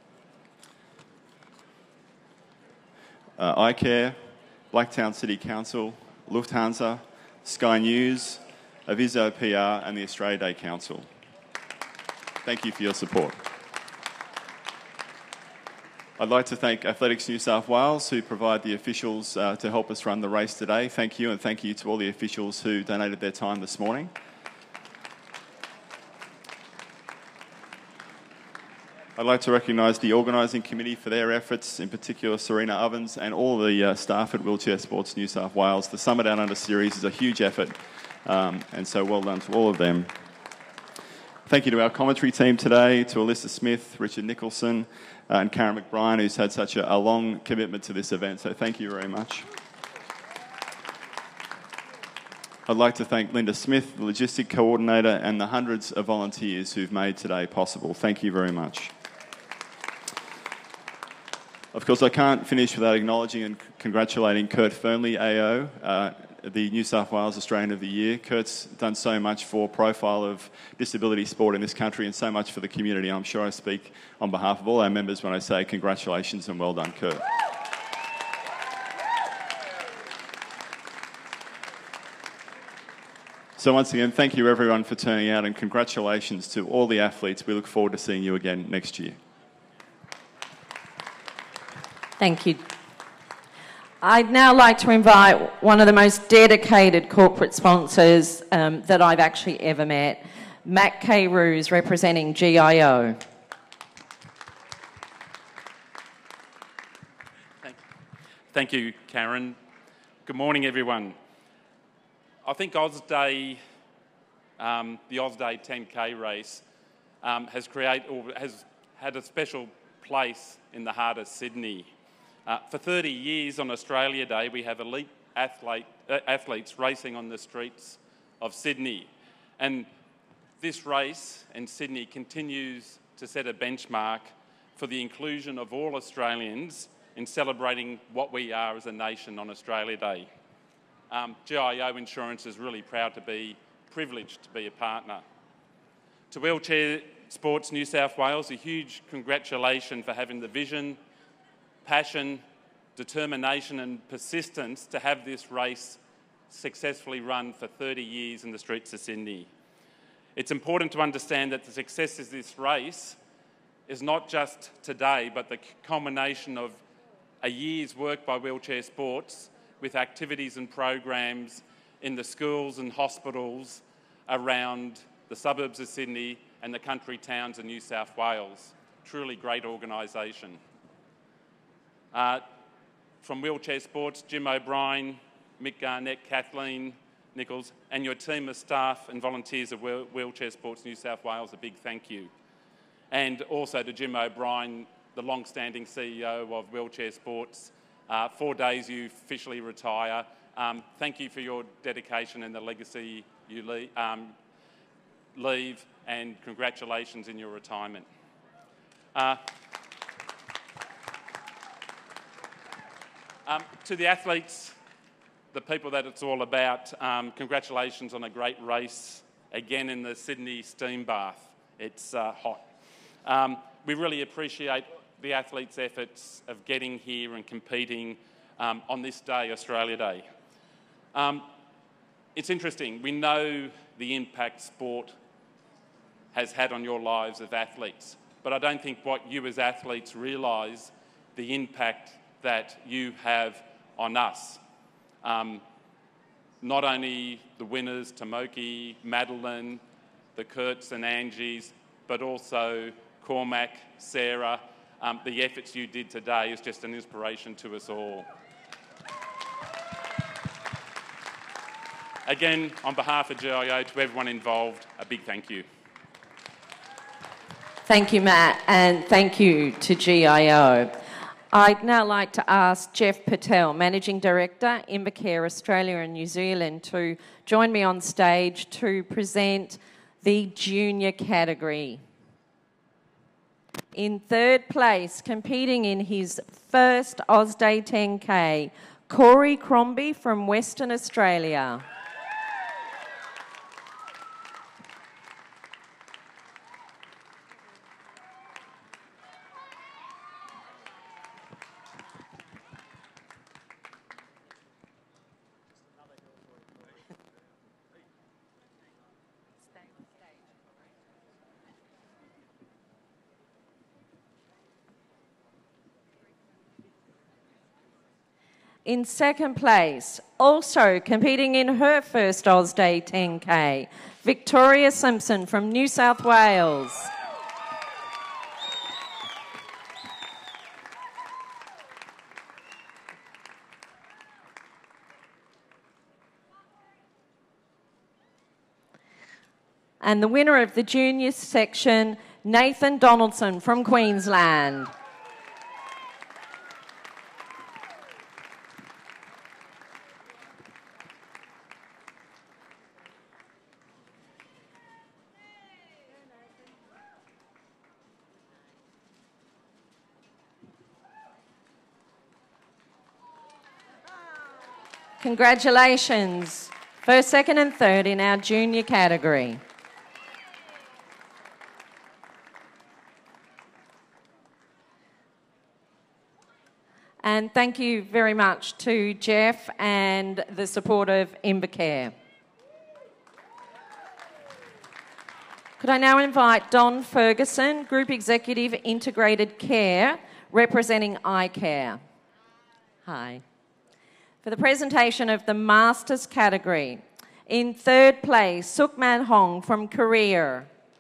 uh, iCare, Blacktown City Council, Lufthansa, Sky News, Aviso P R and the Australia Day Council. Thank you for your support. I'd like to thank Athletics New South Wales, who provide the officials uh, to help us run the race today. Thank you, and thank you to all the officials who donated their time this morning. I'd like to recognise the organising committee for their efforts, in particular Serena Ovens and all the uh, staff at Wheelchair Sports New South Wales. The Summer Down Under series is a huge effort, um, and so well done to all of them. Thank you to our commentary team today, to Alissa Smith, Richard Nicholson, uh, and Karen McBrien, who's had such a, a long commitment to this event, so thank you very much. I'd like to thank Linda Smith, the logistic coordinator, and the hundreds of volunteers who've made today possible. Thank you very much. Of course, I can't finish without acknowledging and congratulating Kurt Fernley, A O, uh, the New South Wales Australian of the Year. Kurt's done so much for profile of disability sport in this country and so much for the community. I'm sure I speak on behalf of all our members when I say congratulations and well done, Kurt. So once again, thank you everyone for turning out, and congratulations to all the athletes. We look forward to seeing you again next year. Thank you. I'd now like to invite one of the most dedicated corporate sponsors um, that I've actually ever met, Matt K. Roos, representing G I O. Thank you. Thank you, Karen. Good morning, everyone. I think Oz Day, um, the Oz Day ten K race um, has, create, or has had a special place in the heart of Sydney. Uh, for thirty years on Australia Day, we have elite athlete, uh, athletes racing on the streets of Sydney. And this race in Sydney continues to set a benchmark for the inclusion of all Australians in celebrating what we are as a nation on Australia Day. Um, G I O Insurance is really proud to be privileged to be a partner. To Wheelchair Sports New South Wales, a huge congratulations for having the vision, passion, determination and persistence to have this race successfully run for thirty years in the streets of Sydney. It's important to understand that the success of this race is not just today, but the culmination of a year's work by Wheelchair Sports with activities and programs in the schools and hospitals around the suburbs of Sydney and the country towns of New South Wales. Truly great organisation. Uh, from Wheelchair Sports, Jim O'Brien, Mick Garnett, Kathleen Nichols, and your team of staff and volunteers of Wheelchair Sports New South Wales, a big thank you. And also to Jim O'Brien, the long-standing C E O of Wheelchair Sports. Uh, four days you officially retire. Um, thank you for your dedication and the legacy you leave, um, leave and congratulations in your retirement. Uh, um, to the athletes, the people that it's all about, um, congratulations on a great race, again in the Sydney steam bath. It's uh, hot. Um, we really appreciate the athletes' efforts of getting here and competing um, on this day, Australia Day. Um, it's interesting, we know the impact sport has had on your lives as athletes, but I don't think what you as athletes realise the impact that you have on us. Um, not only the winners, Tomoki, Madeline, the Kurts and Angies, but also Cormac, Sarah. Um, the efforts you did today is just an inspiration to us all. Again, on behalf of G I O, to everyone involved, a big thank you. Thank you, Matt, and thank you to G I O. I'd now like to ask Jeff Patel, Managing Director, Invacare Australia and New Zealand, to join me on stage to present the junior category. In third place, competing in his first Oz Day ten K, Corey Crombie from Western Australia. In second place, also competing in her first Oz Day ten K, Victoria Simpson from New South Wales. And the winner of the junior section, Nathan Donaldson from Queensland. Congratulations. First, second and third in our junior category. And thank you very much to Jeff and the support of Invacare. Could I now invite Don Ferguson, Group Executive Integrated Care, representing iCare. Hi. For the presentation of the Masters category. In third place, Sukman Hong from Korea.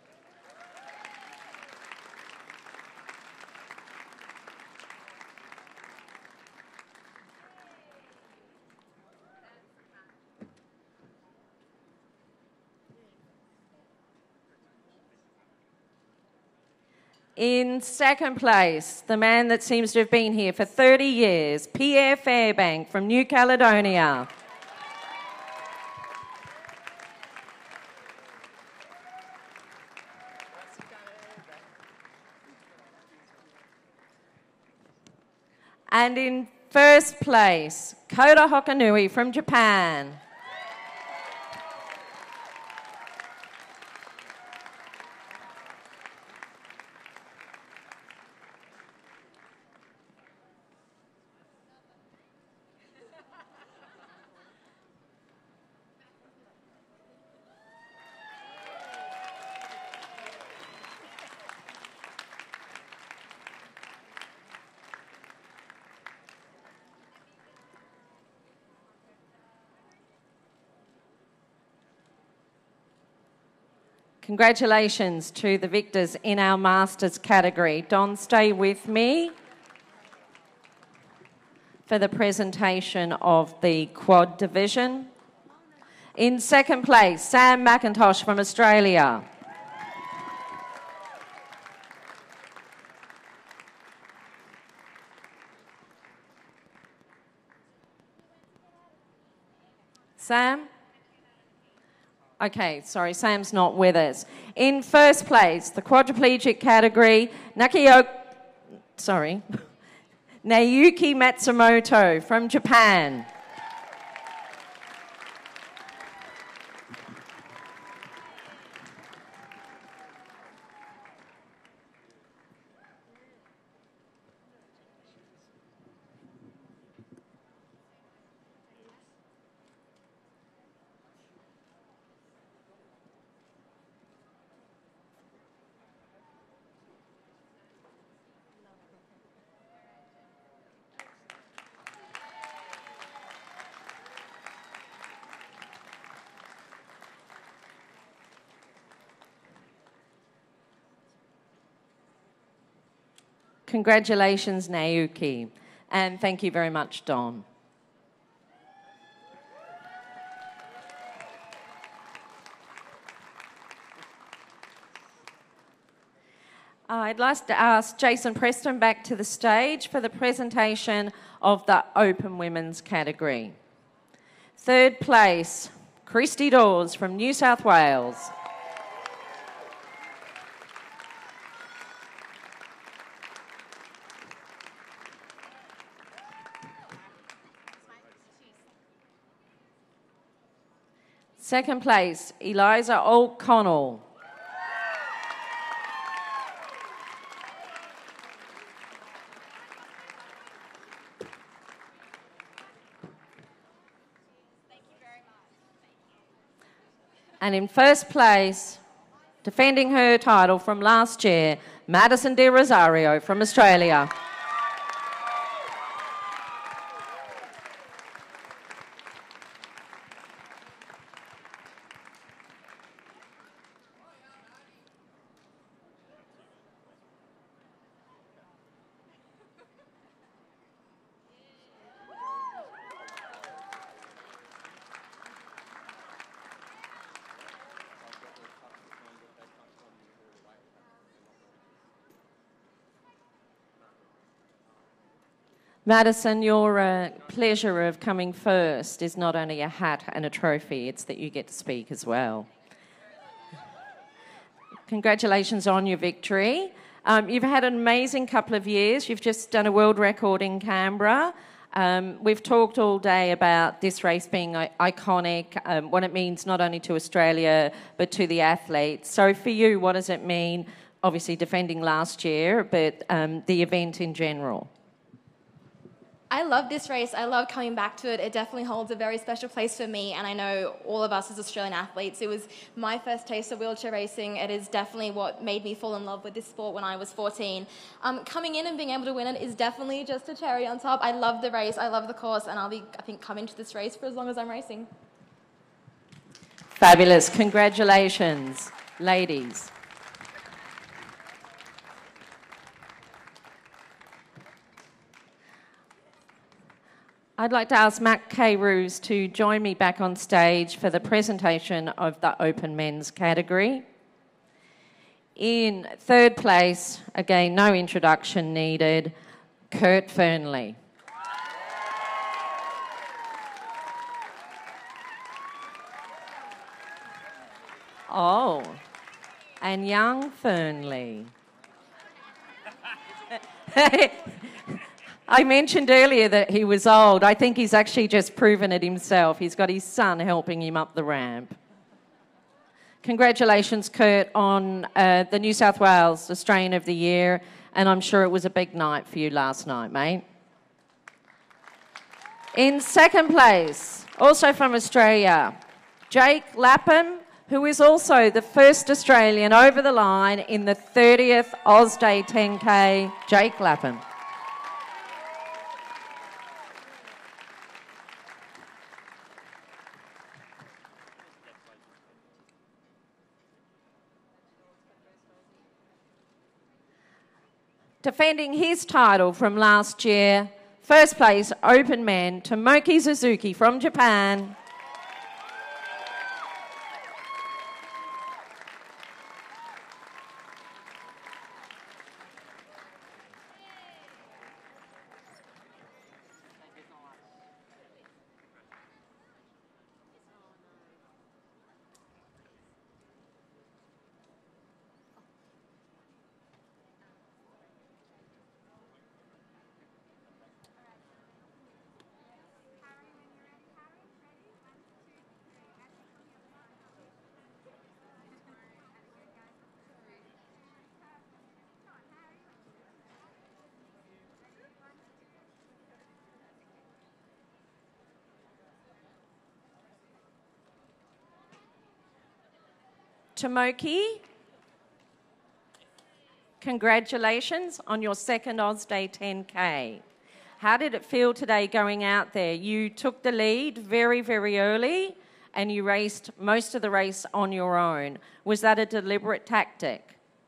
In second place, the man that seems to have been here for thirty years, Pierre Fairbank from New Caledonia. And in first place, Kota Hokanui from Japan. Congratulations to the victors in our Masters category. Don, stay with me for the presentation of the quad division. In second place, Sam McIntosh from Australia. Sam? Okay, sorry, Sam's not with us. In first place, the quadriplegic category, Nakio, sorry, Naoki Matsumoto from Japan. Congratulations, Naoki. And thank you very much, Don. I'd like to ask Jason Preston back to the stage for the presentation of the Open Women's category. Third place, Christy Dawes from New South Wales. Second place, Eliza O'Connell. And in first place, defending her title from last year, Madison de Rozario from Australia. Madison, your uh, pleasure of coming first is not only a hat and a trophy, it's that you get to speak as well. Congratulations on your victory. Um, you've had an amazing couple of years. You've just done a world record in Canberra. Um, we've talked all day about this race being I- iconic, um, what it means not only to Australia but to the athletes. So for you, what does it mean? Obviously defending last year, but um, the event in general. I love this race. I love coming back to it. It definitely holds a very special place for me, and I know all of us as Australian athletes. It was my first taste of wheelchair racing. It is definitely what made me fall in love with this sport when I was fourteen. Um, coming in and being able to win it is definitely just a cherry on top. I love the race. I love the course, and I'll be, I think, coming to this race for as long as I'm racing. Fabulous. Congratulations, ladies. I'd like to ask Matt K-Roos to join me back on stage for the presentation of the Open Men's category. In third place, again, no introduction needed, Kurt Fernley. Oh, and young Fernley. I mentioned earlier that he was old. I think he's actually just proven it himself. He's got his son helping him up the ramp. Congratulations, Kurt, on uh, the New South Wales Australian of the Year, and I'm sure it was a big night for you last night, mate. In second place, also from Australia, Jake Lapham, who is also the first Australian over the line in the thirtieth Oz Day ten K. Jake Lapham. defending his title from last year, first place open man Tomoki Suzuki from Japan. Tomoki, congratulations on your second Oz Day ten K. How did it feel today going out there? You took the lead very, very early and you raced most of the race on your own. Was that a deliberate tactic?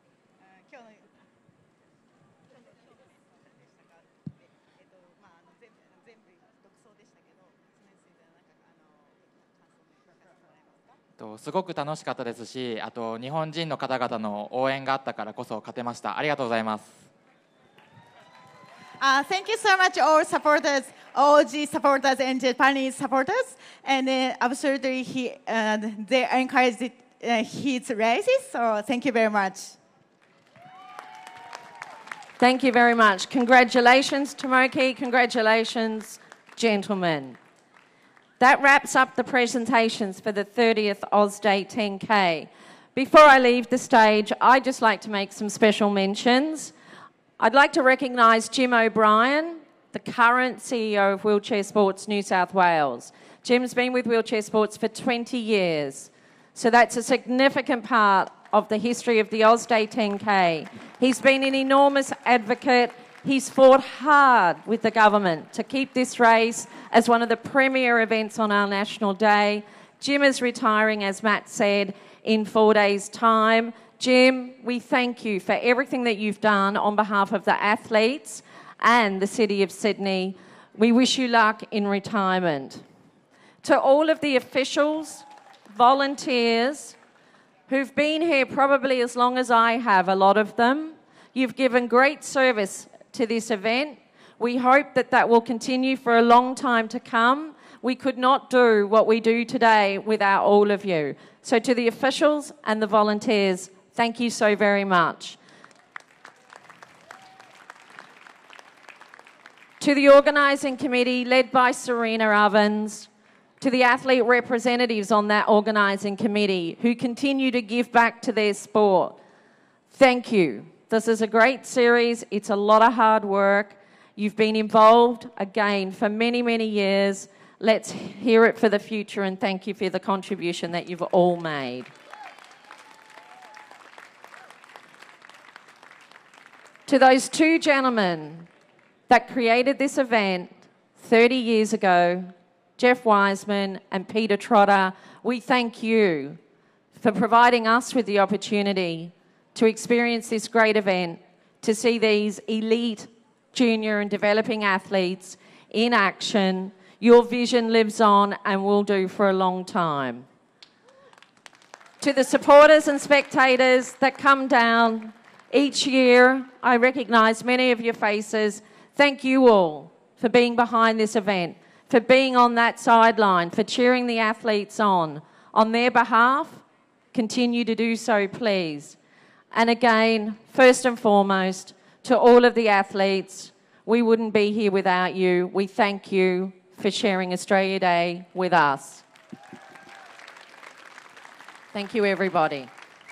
とすごく楽しかったですし、あと日本人の方々の応援があったからこそ勝てました。ありがとうございます。 Uh, thank you so much, all supporters, O G supporters and Japanese supporters. And uh, absolutely, he, uh, they encouraged it, uh, his races. So thank you very much. Thank you very much. Congratulations, Tomoki. Congratulations, gentlemen. That wraps up the presentations for the thirtieth Oz Day ten K. Before I leave the stage, I'd just like to make some special mentions. I'd like to recognise Jim O'Brien, the current C E O of Wheelchair Sports New South Wales. Jim's been with Wheelchair Sports for twenty years, so that's a significant part of the history of the Oz Day ten K. He's been an enormous advocate. He's fought hard with the government to keep this race as one of the premier events on our national day. Jim is retiring, as Matt said, in four days' time. Jim, we thank you for everything that you've done on behalf of the athletes and the City of Sydney. We wish you luck in retirement. To all of the officials, volunteers, who've been here probably as long as I have, a lot of them, you've given great service to this event. We hope that that will continue for a long time to come. We could not do what we do today without all of you. So to the officials and the volunteers, thank you so very much. To the organising committee led by Serena Ovens, to the athlete representatives on that organising committee who continue to give back to their sport, thank you. This is a great series. It's a lot of hard work. You've been involved, again, for many, many years. Let's hear it for the future, and thank you for the contribution that you've all made. To those two gentlemen that created this event thirty years ago, Jeff Wiseman and Peter Trotter, we thank you for providing us with the opportunity to experience this great event, to see these elite junior and developing athletes in action. Your vision lives on and will do for a long time. To the supporters and spectators that come down each year, I recognise many of your faces. Thank you all for being behind this event, for being on that sideline, for cheering the athletes on. On their behalf, continue to do so, please. And again, first and foremost, to all of the athletes, we wouldn't be here without you. We thank you for sharing Australia Day with us. Thank you, everybody.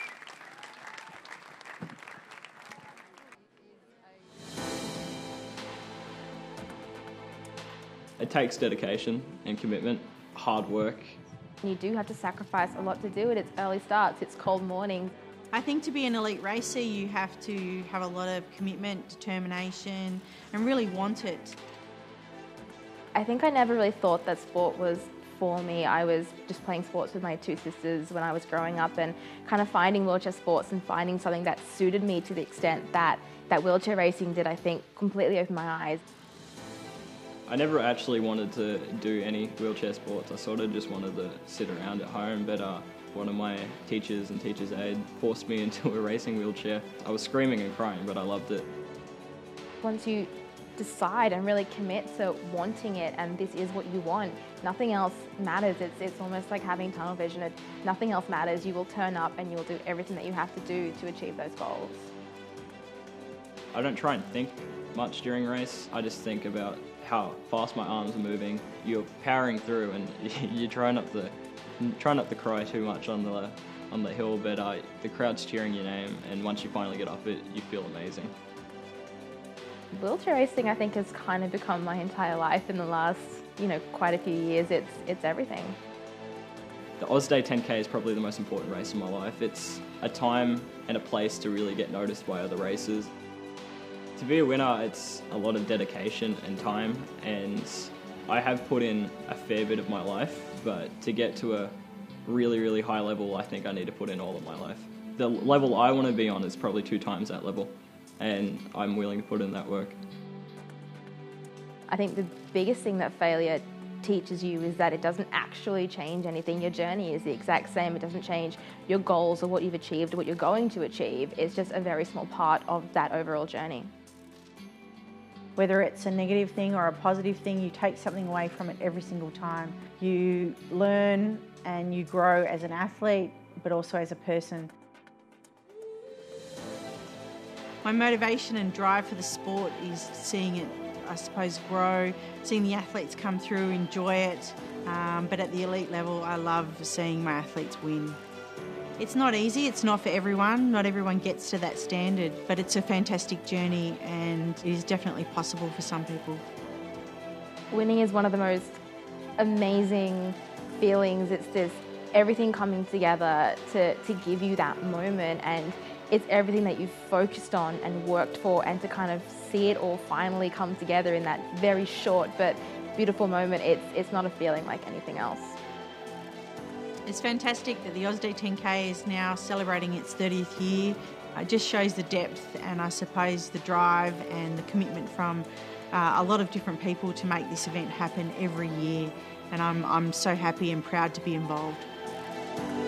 It takes dedication and commitment, hard work. You do have to sacrifice a lot to do it. It's early starts, it's cold mornings. I think to be an elite racer, you have to have a lot of commitment, determination, and really want it. I think I never really thought that sport was for me. I was just playing sports with my two sisters when I was growing up and kind of finding wheelchair sports and finding something that suited me to the extent that, that wheelchair racing did, I think, completely open my eyes. I never actually wanted to do any wheelchair sports. I sort of just wanted to sit around at home, but uh, one of my teachers and teacher's aide forced me into a racing wheelchair. I was screaming and crying, but I loved it. Once you decide and really commit to wanting it and this is what you want, nothing else matters. It's, it's almost like having tunnel vision. It, nothing else matters. You will turn up and you'll do everything that you have to do to achieve those goals. I don't try and think much during a race. I just think about how fast my arms are moving. You're powering through and you try not to try not to cry too much on the on the hill, but uh, the crowd's cheering your name, and once you finally get off it, you feel amazing. Wheelchair racing, I think, has kind of become my entire life in the last, you know, quite a few years. It's it's everything. The Oz Day ten K is probably the most important race in my life. It's a time and a place to really get noticed by other racers. To be a winner, it's a lot of dedication and time, and I have put in a fair bit of my life, but to get to a really, really high level, I think I need to put in all of my life. The level I want to be on is probably two times that level, and I'm willing to put in that work. I think the biggest thing that failure teaches you is that it doesn't actually change anything. Your journey is the exact same. It doesn't change your goals or what you've achieved or what you're going to achieve. It's just a very small part of that overall journey. Whether it's a negative thing or a positive thing, you take something away from it every single time. You learn and you grow as an athlete, but also as a person. My motivation and drive for the sport is seeing it, I suppose, grow, seeing the athletes come through, enjoy it. Um, but at the elite level, I love seeing my athletes win. It's not easy, it's not for everyone, not everyone gets to that standard, but it's a fantastic journey and it is definitely possible for some people. Winning is one of the most amazing feelings. It's this everything coming together to, to give you that moment, and it's everything that you've focused on and worked for, and to kind of see it all finally come together in that very short but beautiful moment, it's, it's not a feeling like anything else. It's fantastic that the Oz Day ten K is now celebrating its thirtieth year. It just shows the depth and I suppose the drive and the commitment from uh, a lot of different people to make this event happen every year. And I'm, I'm so happy and proud to be involved.